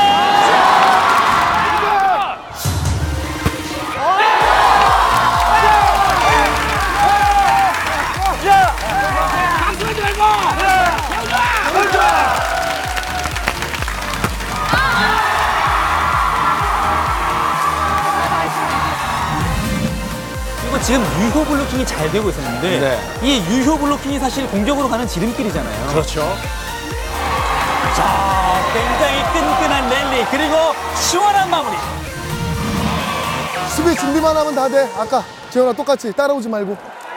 그리고 지금 유효 블로킹이 잘 되고 있었는데 네. 이 유효 블로킹이 사실 공격으로 가는 지름길이잖아요. 그렇죠. 자, 굉장히 끈끈한 랠리 그리고 시원한 마무리. 수비 준비만 하면 다 돼. 아까 재현아 똑같이 따라오지 말고.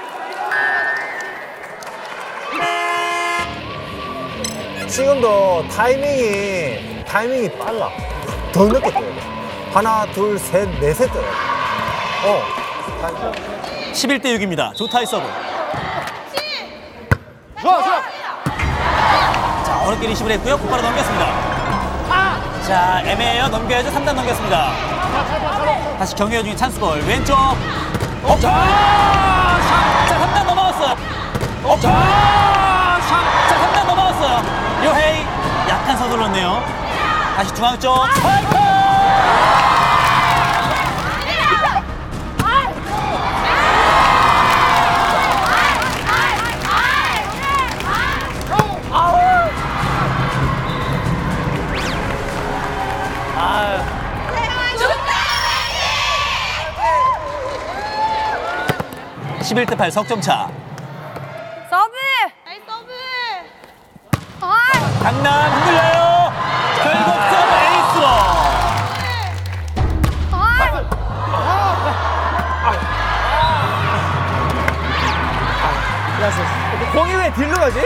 지금도 타이밍이 타이밍이 빨라. 더 늦게 떠야 돼. 하나, 둘, 셋, 넷에 떠야 돼. 어. 십일 대 육입니다. 조타이 서브. 좋아, 좋아. 자, 어렵게 리시브를 했고요. 곧바로 넘겼습니다. 자, 애매해요. 넘겨야죠. 삼 단 넘겼습니다. 다시 경혜여 중에 찬스볼. 왼쪽. 어, 자, 자, 삼 단 넘어갔어요. 어, 자, 자, 삼 단 넘어갔어요. 류헤이 약간 서둘렀네요. 다시 중앙 쪽. 스파이크! 십일 대 팔 석점 차. 서브! 아이 서브! 아! 강남 흔들려요. 결국 서브 에이스로. 공이 왜 딜로 가지?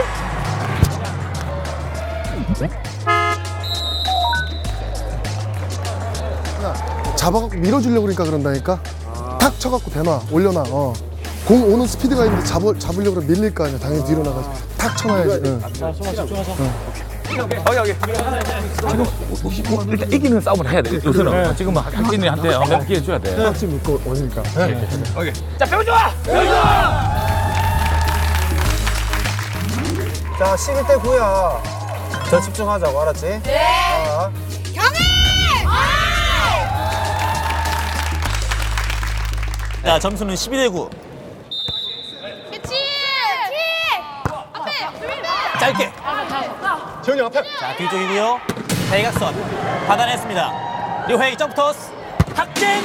잡아갖고 밀어주려고 그러니까 그런다니까. 탁 쳐갖고 대놔, 올려놔. 어. 공 오는 스피드가 있는데 잡, 잡으려고 그러면 밀릴 거 아니야. 당연히 뒤로 나가지. 탁 쳐놔야지. 응. 여기 여기. 지금 뭐, 일단 이기는 싸움을 해야 돼. 요새는 네. 지금 학진이한테 몇 기회 줘야 돼. 확실히 믿고 오니까. 네. 오케이. 자, 배우 좋아. 배우 좋아. 자, 십일 대 구야. 더 집중하자고, 알았지? 네. 아. 경희! 자, 점수는 십이 대 구. 그치! 앞에! 짧게. 재현이 앞에. 자, 뒤쪽이고요. 대각선 받아냈습니다. 류헤이 점프 토스. 학진.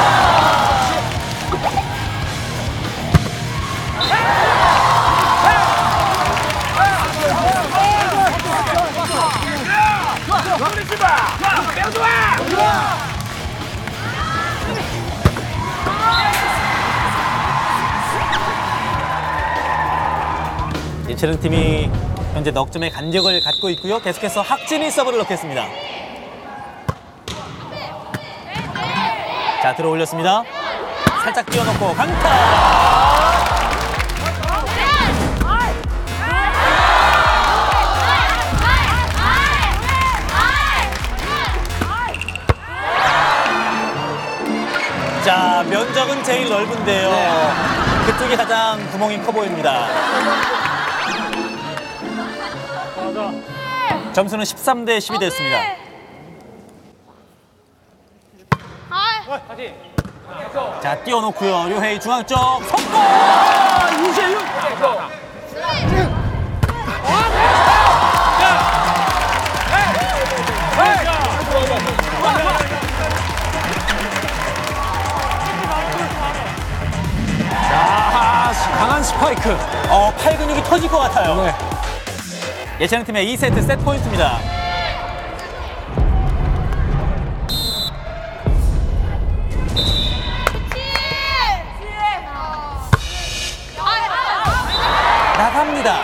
예체능 팀이 현재 넉 점의 간격을 갖고 있고요. 계속해서 학진이 서브를 넣겠습니다. 자, 들어 올렸습니다. 살짝 띄워놓고 강타. 자, 면적은 제일 넓은데요. 그쪽이 가장 구멍이 커 보입니다. 점수는 십삼 대 십이 됐습니다. 자, 띄워놓고요. 류헤이 중앙 쪽 성공! 이재윤! 자, 강한 스파이크. 어, 팔 근육이 터질 것 같아요. 네. 예체능팀의 이 세트 세트 포인트입니다. 나갑니다.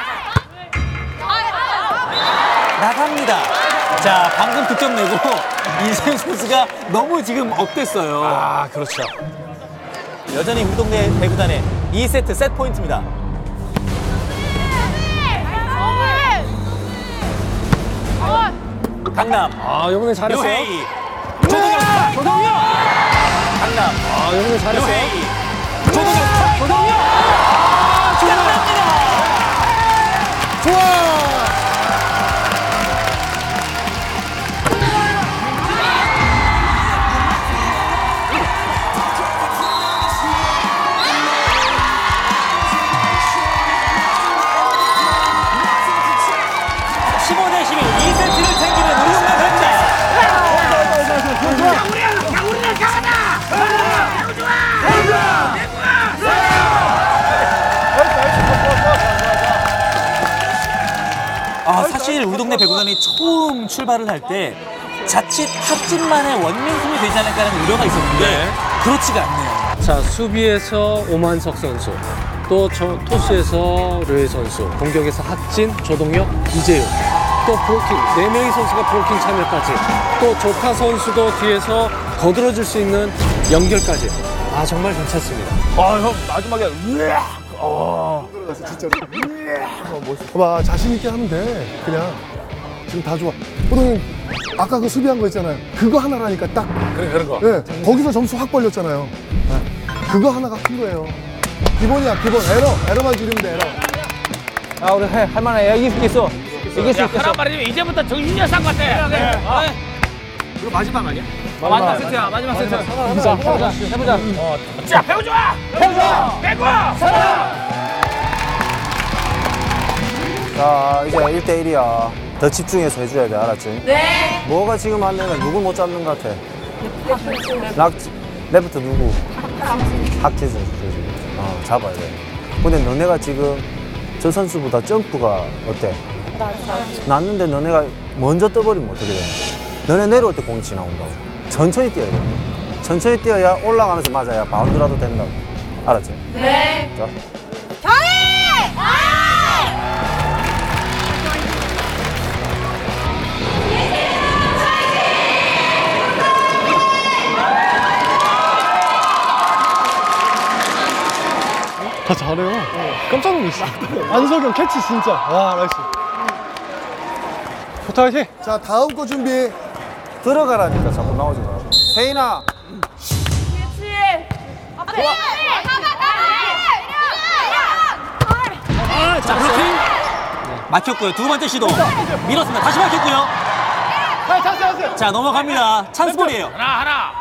나갑니다. 자, 방금 득점 내고 이재윤 선수가 너무 지금 업됐어요. 아, 그렇죠. 여전히 우리 동네 배구단의 이 세트 세트 포인트입니다. 강남. 아, 이번에 잘했어요. 묘헤이. 조동현. 조동현. 강남. 아, 이번에 잘했어요. 묘헤이. 조동현. 조동현. 잘합니다. 좋아. 십오 대 십일 이 세트를 챙기는 우리 동네 배구단. 우리는 우리는 강하다. 배구 좋아. 배구 좋아. 아, 사실 우리 동네 배구단이 처음 출발을 할 때 자칫 핫진만의 원명품이 되지 않을까라는 우려가 있었는데 그렇지가 않네요. 자, 수비에서 오만석 선수, 또 저, 토스에서 르웨 선수, 공격에서 학진, 조동혁, 이재용, 또 브로킹, 네 명의 선수가 브로킹 참여까지, 또 조카 선수도 뒤에서 거들어줄 수 있는 연결까지. 아, 정말 괜찮습니다. 아, 형 마지막에 으악! 어. 진짜로. 어, 멋있어. 봐봐, 자신 있게 하면 돼. 그냥 지금 다 좋아. 호동님 아까 그 수비한 거 있잖아요. 그거 하나라니까 딱. 그래 그런 거. 네, 거기서 점수 확 벌렸잖아요. 네. 그거 하나가 큰 거예요. 기본이야, 기본. 에러, 에러만 줄이면 돼, 에러. 아, 우리 해, 할만해. 이길 수 있어. 이길 수 야, 있겠어. 하나 말이면 이제부터 정신이 산 것 같아. 그래. 아. 이거 마지막 아니야? 마지막 세트야. 마지막 세트. 해보자, 해보자, 해보자. 어. 자, 배구 좋아. 배구 좋아. 배구. 자, 이제 일 대 일이야. 더 집중해서 해줘야 돼, 알았지? 네. 뭐가 지금 안 되면 누구 못 잡는 것 같아? 락, 레프트 누구? 학지 선수 지금. 어, 잡아야 돼. 근데 너네가 지금 저 선수보다 점프가 어때? 났는데 너네가 먼저 떠버리면 어떻게 돼? 너네 내려올 때 공이 지나온다고. 천천히 뛰어야 돼. 천천히 뛰어야 올라가면서 맞아야 바운드라도 된다고. 알았지? 네. 자. 정희! 아! 다 잘해요. 깜짝 놀랐어. 안석영 캐치 진짜. 와, 나이스. 좋다, 화이팅. 자, 다음 거 준비. 들어가라니까 자꾸 나오지 마. 세인아. 그렇지. 앞에. 아, 자, 브로킹. 막혔고요. 두 번째 시도. 밀었습니다. 다시 막혔고요. 자, 넘어갑니다. 찬스볼이에요. 하나 하나.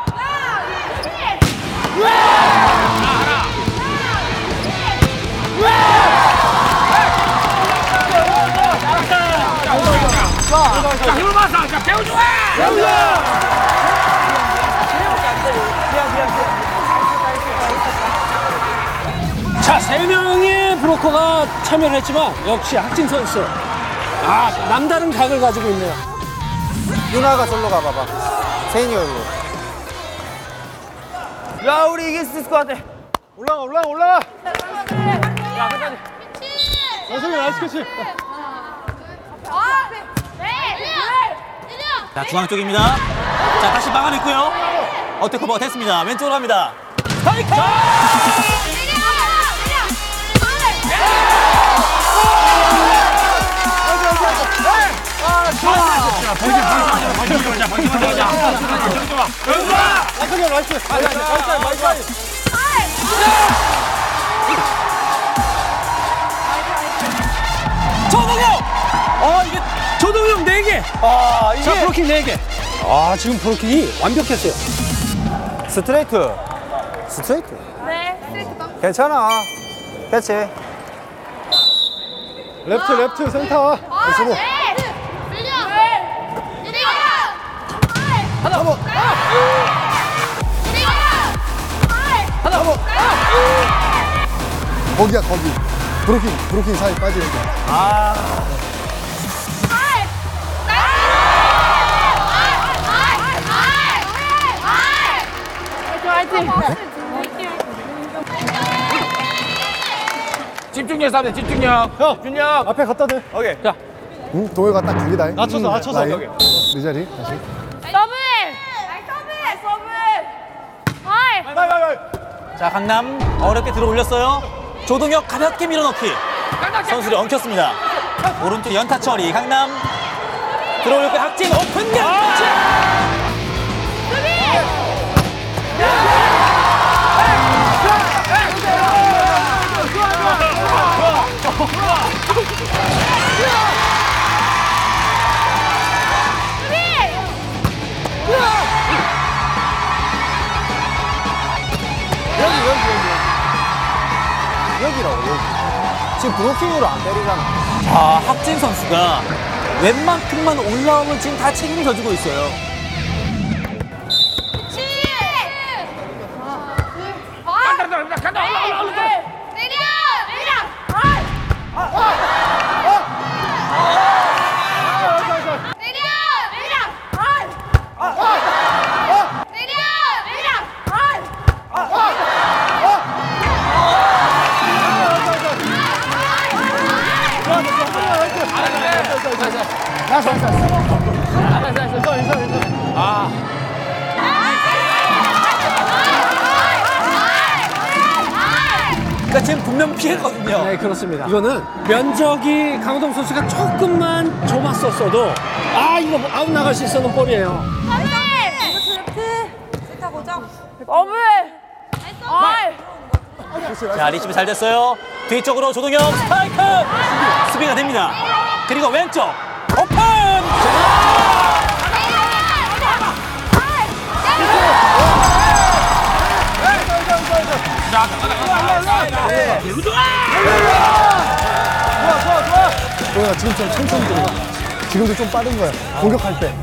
자, 힘을 봤어. 자, 배우 좋아. 배우 좋아. 자, 세 명의 브로커가 참여를 했지만 역시 학진 선수. 아, 남다른 각을 가지고 있네요. 윤아가 절로 가봐봐. 세인이가 일로. 야, 우리 이길 수 있을 것 같아. 올라가, 올라가, 올라가. 안석영 나이스 캐치. 자, 중앙 쪽입니다. 자, 다시 막아냈고요. 어택커버가 됐습니다. 왼쪽으로 갑니다. 스파이크! 안석영 나이스. 나이스, 나이스. 조동영! 어, 이게 조동영 네 개! 아, 이게... 자, 브로킹 네 개. 아, 지금 브로킹이 완벽했어요. 스트레이트. 스트레이트. 네. 스트레이트. 괜찮아. 캐치. 랩트, 랩트, 센터. 아, 서보. 네. 밀려. 이리가. 하나. 서보. 이리가. 하나. 서보. 거기야, 거기. 브로킹, 브로킹 사이 빠지니까. 아. 집중력 싸움 돼. 집중력. 형, 집중력. 앞에 갖다 대. 오케이. 자. 응, 동해가 딱 거기다. 낮춰서, 낮춰서. 라인. 여기. 네 자리, 다시. 서브! 서브! 서브! 하이! 빨리, 빨리, 빨리. 자, 강남 어렵게 들어 올렸어요. 조동혁 가볍게 밀어넣기. 선수들이 엉켰습니다. 오른쪽 연타 처리. 강남 들어 올렸고 학진 오픈 경. 여기라고 여기. 지금 브로킹으로 안 때리잖아. 아, 학진 선수가 웬만큼만 올라오면 지금 다 책임을 져주고 있어요. 간다 간다 간다 올라 올라 올라 내려 내려 내려 그러니까 지금 분명 피했거든요. 네, 그렇습니다. 이거는 면적이 강호동 선수가 조금만 좁았었어도 아, 이거 아웃 나갈 수 있었는 볼이에요. 자, 리시브 잘 됐어요. 뒤쪽으로 조동영 스파이크. 수비가 됩니다. 그리고 왼쪽 오픈. 동현아 지금 좀 천천히 들어가. 지금도 좀 빠른 거야. 공격할 때.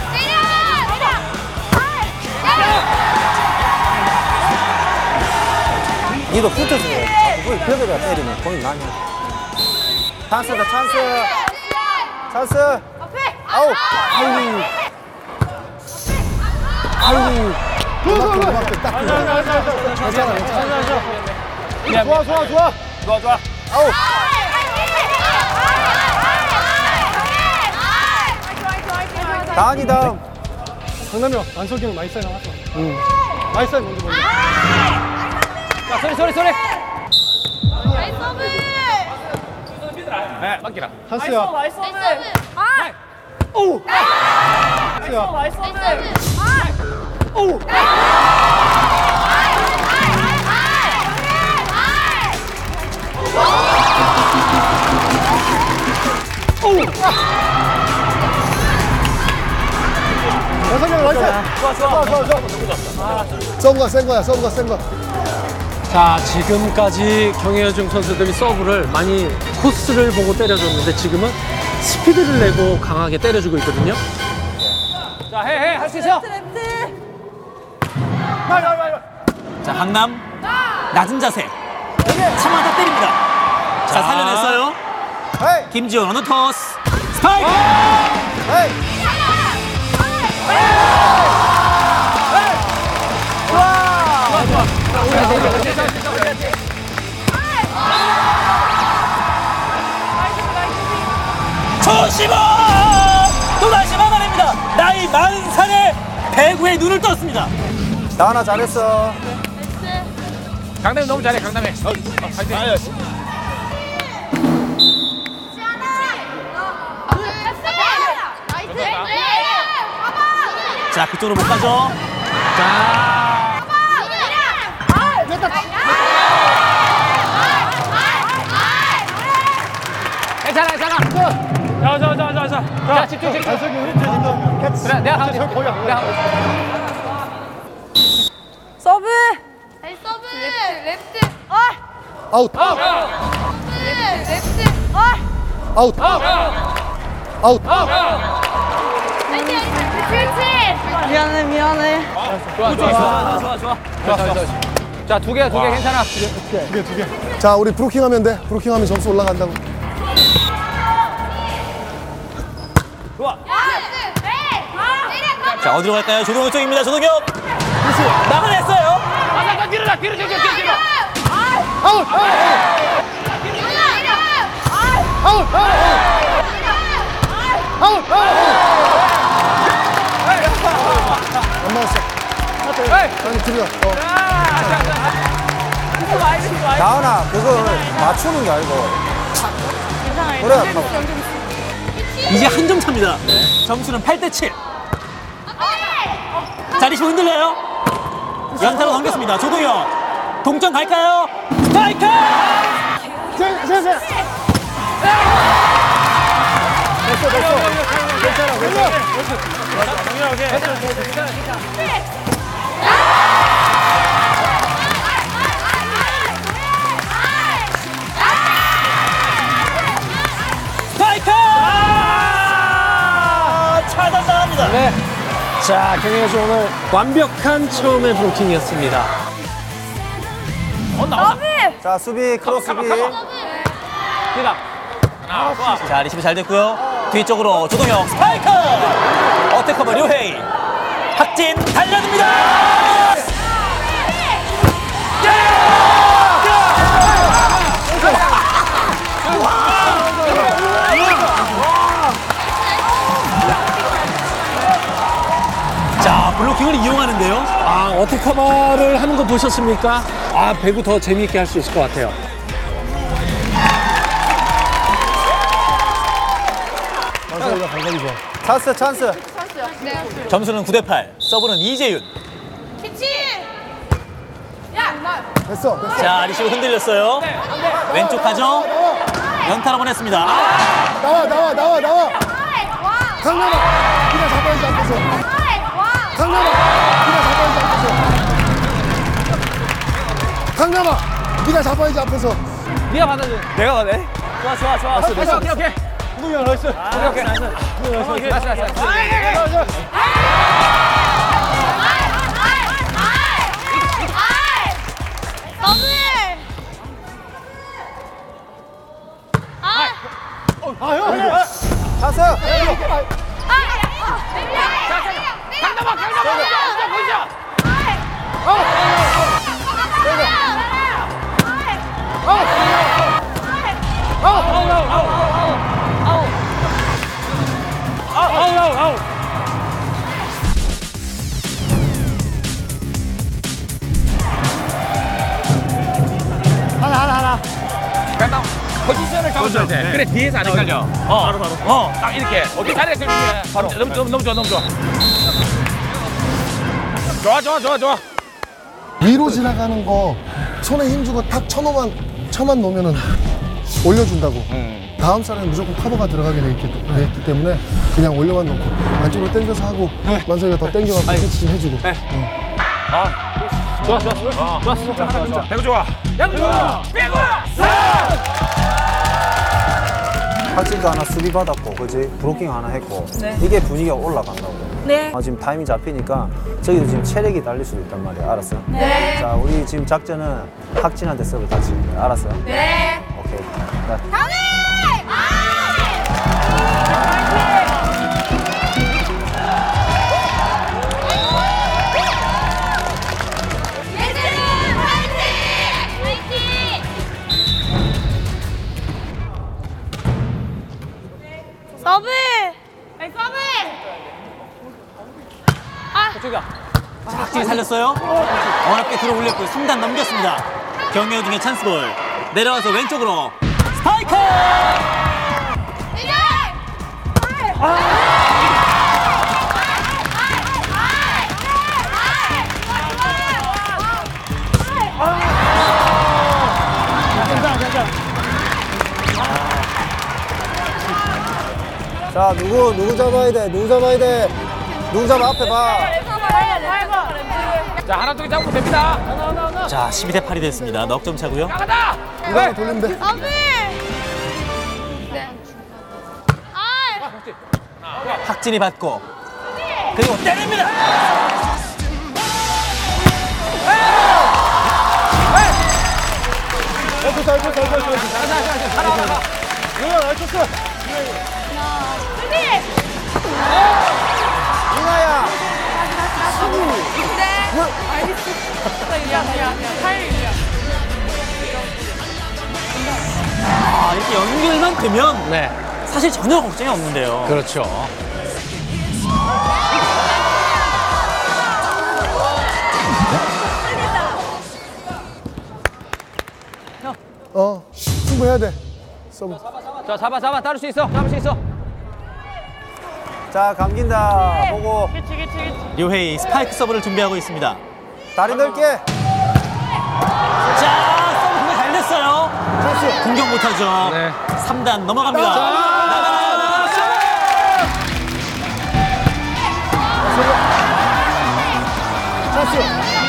니도 붙어서 그걸 벽에다 때리면 공이 나냐. 찬스다 찬스. 찬스. 아우. 아이고. 아이고. 그만큼 그만큼 딱 그거. 괜찮아 괜찮아. 좋아 좋아 좋아. 좋아 좋아. 아우. 다은이 다음. 강남이 안석이는 많이 쌓여 나왔어. 응. 많이 쌓여 먼저 먼저. 자, 소리 소리 소리. 나이스 서브 네, 맡기라. 찬스야. 나이스 서브 아 오. 나이스 나이스 서브 아 오. 여성형 나이스. 좋아 좋아. 좋아 좋아 좋아. 서브가 센 거야. 서브가 센 거. 자, 지금까지 경혜여중 선수들이 서브를 많이 코스를 보고 때려줬는데 지금은 스피드를 내고 강하게 때려주고 있거든요. 자, 해 해 할 수 있어. 자, 강남 낮은 자세. 참아다 때립니다. 자, 살려냈어요. 김지원 어느 토스. 스파이크. 조심호! 또다시 막아냅니다. 나이 마흔 살의 배구에 눈을 떴습니다. 다은아 잘했어. 강남이 너무 잘해, 강남이. 어, 어, 파이팅. 자, 그쪽으로 못 가죠. 자, 괜찮아, 괜찮아. 자, 자, 자, 자, 자. 자, 집중, 집중. 안석이 우리 팀 캐치. 그래, 내가 하면 돼. 거기야. 내가 하면 돼. 서브 나이스 서브 레프트 레프트 어 아웃. 서브 레프트 어 아웃. 아웃. 그렇지 미안해 미안해 좋아, 좋아, 좋아, 좋아, 좋아. 좋아, 좋아. 자, 두 개, 두 개 괜찮아. 두 개, 두 개. 자, 우리 브로킹 하면 돼. 브로킹 하면 점수 올라간다고. 좋아. 자, 어디로 갈까요? 조동혁 쪽입니다. 조동혁. 막아냈어요. 아, 나 뒤로 나, 뒤로, 뒤로, 뒤로, 뒤로. 아웃! 아웃! 아웃! 아웃! 아웃! 안 맞았어. 아니, 들어가. 어. 나은아, 그걸 맞추는 게 아니고. 괜찮아요. 그래, 연결 있어, 연결 있어. 이제 한 점 차입니다. 점수는 팔 대 칠. 자, 리시브 흔들려요. 연타로 넘겼습니다. 조동현. 동점 갈까요? 스파이크! 됐어, 됐어. 됐어, 됐어. 괜찮아, 괜찮아. 스파이크! 아! 차단당합니다. 네. 자, 경혜가 씨 오늘 완벽한 처음의 브로킹이었습니다. 자, 수비, 크로스 수비. 자, 리시브 잘 됐고요. 뒤쪽으로 조동혁 스파이크! 어택커버 류헤이. 학진 달려듭니다. 자, 블로킹을 이용하는데요. 아, 어택커버를 하는 거 보셨습니까? 아, 배구 더 재미있게 할 수 있을 것 같아요. 찬스, 찬스. 점수는 구 대 팔. 서브는 이재윤. 키치! 야! 됐어, 됐어. 자, 리시브 흔들렸어요. 왼쪽 가죠. 연타로 보냈습니다. 아! 나와, 나와, 나와, 나와. 강남아, 네가 잡아야지 앞에서. 강남아, 네가 잡아야지 앞에서. 강남아, 네가 잡아야지 앞에서. 네가 받아줘. 내가 받네. 좋아, 좋아, 좋아. 됐어, 됐어. 오케이, 오케이. 누구야, 나이스. 오케이, 오케이. 나이스, 나이스, 나이스. 아, 형. 찬스. 강남아, 강남아, 보이죠, 보이죠? 하나, 하나, 하나. 강남 포지션을 잡아줘야 돼. 그래, 뒤에서 안 헷갈려. 어, 바로, 바로. 어, 딱 이렇게. 어떻게 자리에서 이렇게. 바로. 너무, 너무, 너무 좋아, 너무 좋아. 좋아, 좋아, 좋아, 좋아. 위로 지나가는 거 손에 힘주고 탁 쳐놓으면 쳐만 놓으면은 올려준다고. 다음 사람은 무조건 커버가 들어가게 돼 있기, 돼 있기 때문에 그냥 올려만 놓고 안쪽으로 당겨서 하고 만석이가 더 당겨갖고 캐치 좀 해주고. 좋아, 좋아, 좋아. 좋아, 좋아, 좋아. 배구 좋아. 배구 좋아. 배구! 학진도 하나 수비 받았고, 그지? 브로킹 하나 했고. 네. 이게 분위기가 올라간다고. 네. 아, 지금 타임이 잡히니까 저기도 지금 체력이 달릴 수도 있단 말이야. 알았어? 네. 자, 우리 지금 작전은 학진한테 서브 다치. 알았어? 네. 오케이. 자, 서브! 아니, 서브! 저쪽이야. 자, 학진이 살렸어요. 어렵게 들어 올렸고요. 순간 넘겼습니다. 경매호 중에 찬스볼. 내려와서 왼쪽으로 스파이크! 자, 누구, 누구 잡아야 돼? 누구 잡아야 돼? 누구 잡아? 앞에 봐. 자, 하나, 둘 잡고 됩니다. 자, 십이 대 팔이 됐습니다. 넉 점 차고요. 나가다! 이거 하나 돌리면 돼. 서브! 네. 학진이 받고 그리고 때립니다. 이나야. 아, 이렇게 연결만 되면 네. 사실 전혀 걱정이 없는데요. 그렇죠. 어, 승부해야 돼. 서브. 자, 잡아, 잡아. 따를 수 있어. 잡을 수 있어. 자, 감긴다. 보고. 그치, 그치, 그치. 류회이 스파이크 서브를 준비하고 있습니다. 다리 넓게. 자, 서브 공격 잘 됐어요. 찬스. 공격 못하죠. 네. 삼 단 넘어갑니다. 자, 나가나요, 나가나요. 찬스.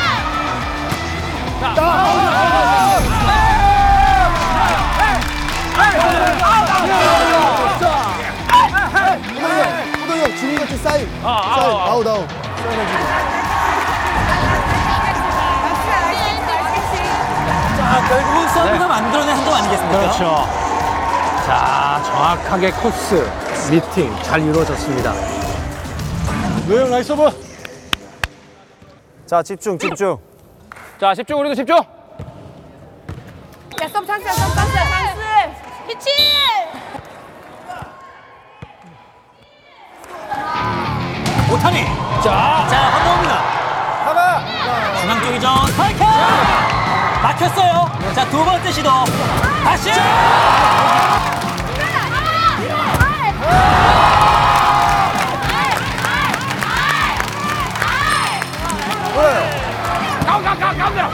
자, 호동이 형, 주민같이 사인. 아, 사인, 아, 아. 아웃, 아웃. 자, 결국은 서브가 만들어낸 한동 아니겠습니까? 그렇죠. 자, 정확하게 코스, 미팅 잘 이루어졌습니다. 노영 나이스 서브. 자, 집중, 집중. 자, 집중. 우리도 집중. 야, 서브 찬스야, 서브 찬스야, 찬스. 그치. 오타니. 자, 자, 건너옵니다. 가봐. 중앙 쪽이죠. 스파이크! 막혔어요. 자, 두 번째 시도. 다시! 가운, 가운, 가운, 가운데로.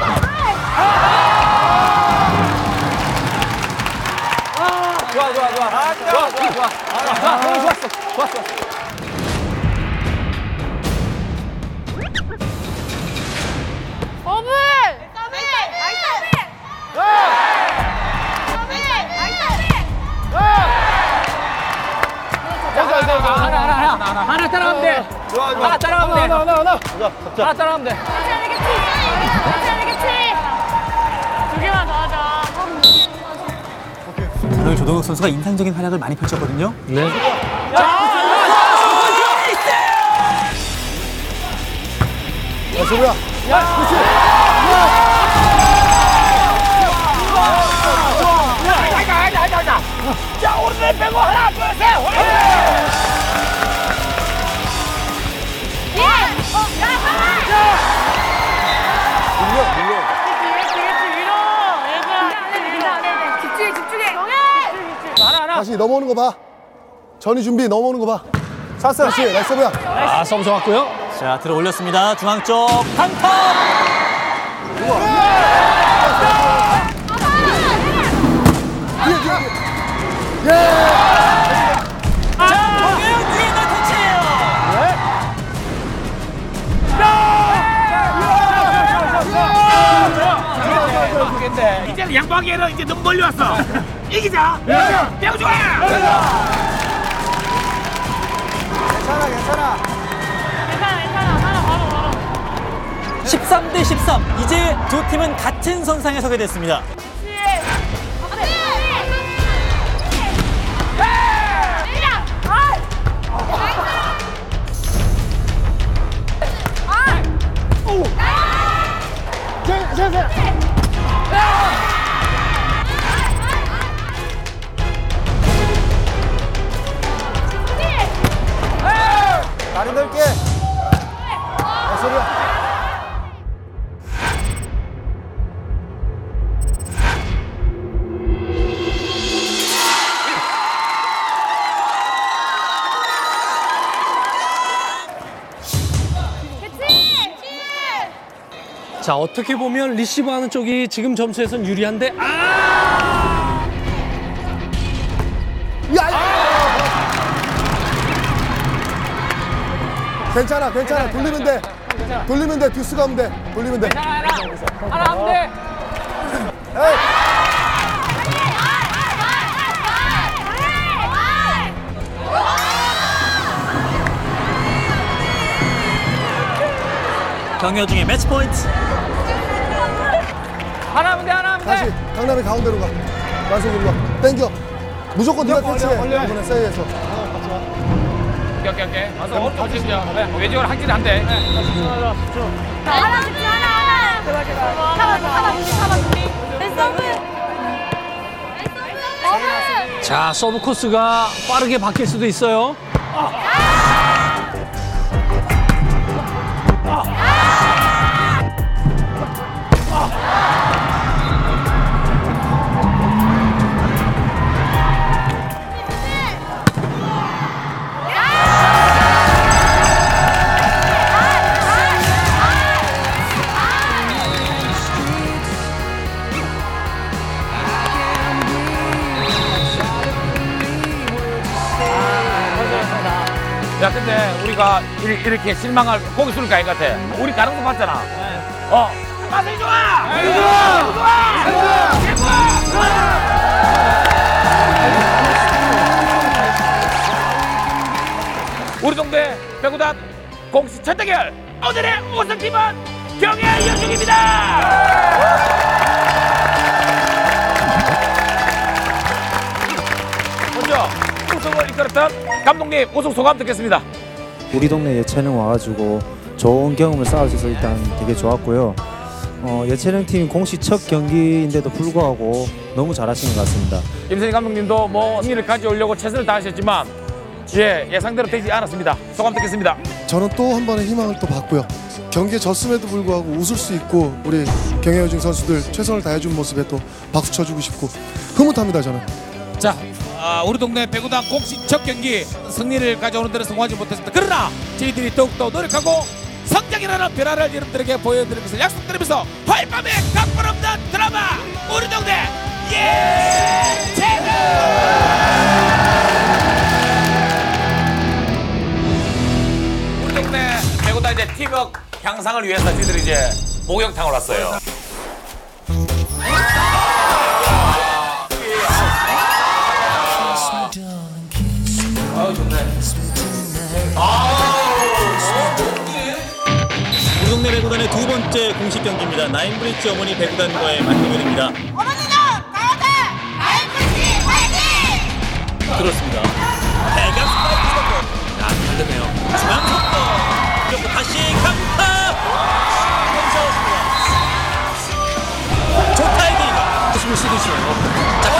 좋아, 좋아, 좋아. 좋아, 좋아, 좋아. 자, 공이 좋았어. 좋았어. 어불! 서브! 나이스 서브! 서브! 나이스 서브! 하나, 하나, 하나, 하나, 하나 따라가면 돼. 좋아, 좋아. 하나 따라가면 돼. 하나, 하나, 하나. 하나 따라가면 돼. 그렇지 않겠지? 그렇지 않겠지? 두 개만 더 하자. 오늘 조동욱 선수가 인상적인 활약을 많이 펼쳤거든요. 네. 야, 서브야. 자, 오른손 빼고 하나, 둘, 셋. 예! 어, 야, 하나! 밀려, 밀려. 그렇지, 그렇지, 위로! 얘들아, 집중해, 집중해! 동해! 하나, 하나. 다시 넘어오는 거 봐. 전이 준비, 넘어오는 거 봐. 찬스. 다시, 나이스 서브야. 아, 서브 좋았고요. 자, 들어 올렸습니다. 중앙 쪽 강타. 뒤에, 뒤에, 뒤에. 예! 자, 정혜영 뒤에 있는 터치예요. 이제 양방에는 이제 너무 멀리 왔어. 이기자. 배우 좋아. 괜찮아, 괜찮아. 괜찮아, 괜찮아. 하나, 바로, 바로. 십삼 대 십삼. 이제 두 팀은 같은 선상에 서게 됐습니다. 다리 넓게. 나이스 서브야. 자, 어떻게 보면 리시브하는 쪽이 지금 점수에선 유리한데 아! 야! 괜찮아, 괜찮아. 돌리면 돼. 돌리면 돼. 듀스 가면 돼. 돌리면 돼. 하나, 하나 하면 돼. 경효중의 매치 포인트. 하나 하면 돼, 하나 하면 돼. 다시 강남이 가운데로 가. 만석 일로 와. 땡겨. 무조건 네가 캐치해. 이번에 세이에서. 오케이, 오케이, 오케이. 맞아, 오른쪽 집이야. 외지어를 확실히 안 돼. 하나, 집중, 하나, 하나! 잡아, 잡아, 준비, 잡아, 준비. 내 서브! 서브! 자, 서브 코스가 빠르게 바뀔 수도 있어요. 야 근데 우리가 이- 이렇게 실망할 고기 쏠 거 아닌 것 같아. 우리 가는 거 봤잖아. 어. 맛이 좋아. 맛이 좋아. 좋아. 우리 동네 배구단 공식 첫 대결 오늘의 우승팀은 경혜여중입니다. 먼저 우승을 이끌었던 감독님 우승 소감 듣겠습니다. 우리 동네 예체능 와가지고 좋은 경험을 쌓을 수 있어서 일단 되게 좋았고요. 어, 예체능 팀 공식 첫 경기인데도 불구하고 너무 잘하신 것 같습니다. 임선희 감독님도 뭐 승리를 가져오려고 최선을 다하셨지만 예, 예상대로 되지 않았습니다. 소감 듣겠습니다. 저는 또 한 번의 희망을 또 봤고요. 경기에 졌음에도 불구하고 웃을 수 있고 우리 경혜여중 선수들 최선을 다해준 모습에 또 박수 쳐주고 싶고 흐뭇합니다 저는. 자, 아, 우리 동네 배구단 공식 첫 경기 승리를 가져오는 데는 성공하지 못했습니다. 그러나 저희들이 더욱더 노력하고 성장이라는 변화를 여러분들에게 보여드리는 것을 약속드리면서 화요일 밤에 각본 없는 드라마 우리 동네 예체능 우리 동네 배구단 이제 팀워크 향상을 위해서 저희들이 이제 목욕탕을 왔어요. 아우 좋네. 우리 동네 배구단의 두 번째 공식 경기입니다. 나인브릿지 어머니 배구단과의 맞대결입니다. 어머니들 가야돼. 나인브릿지 화이팅. 그렇습니다. 대각 스파이크 속도. 야, 잘 되네요. 중앙 속도. 그리고 다시 강타. 멈춰왔습니다. 좋다 이기가. 조심히 쓰듯이. 자,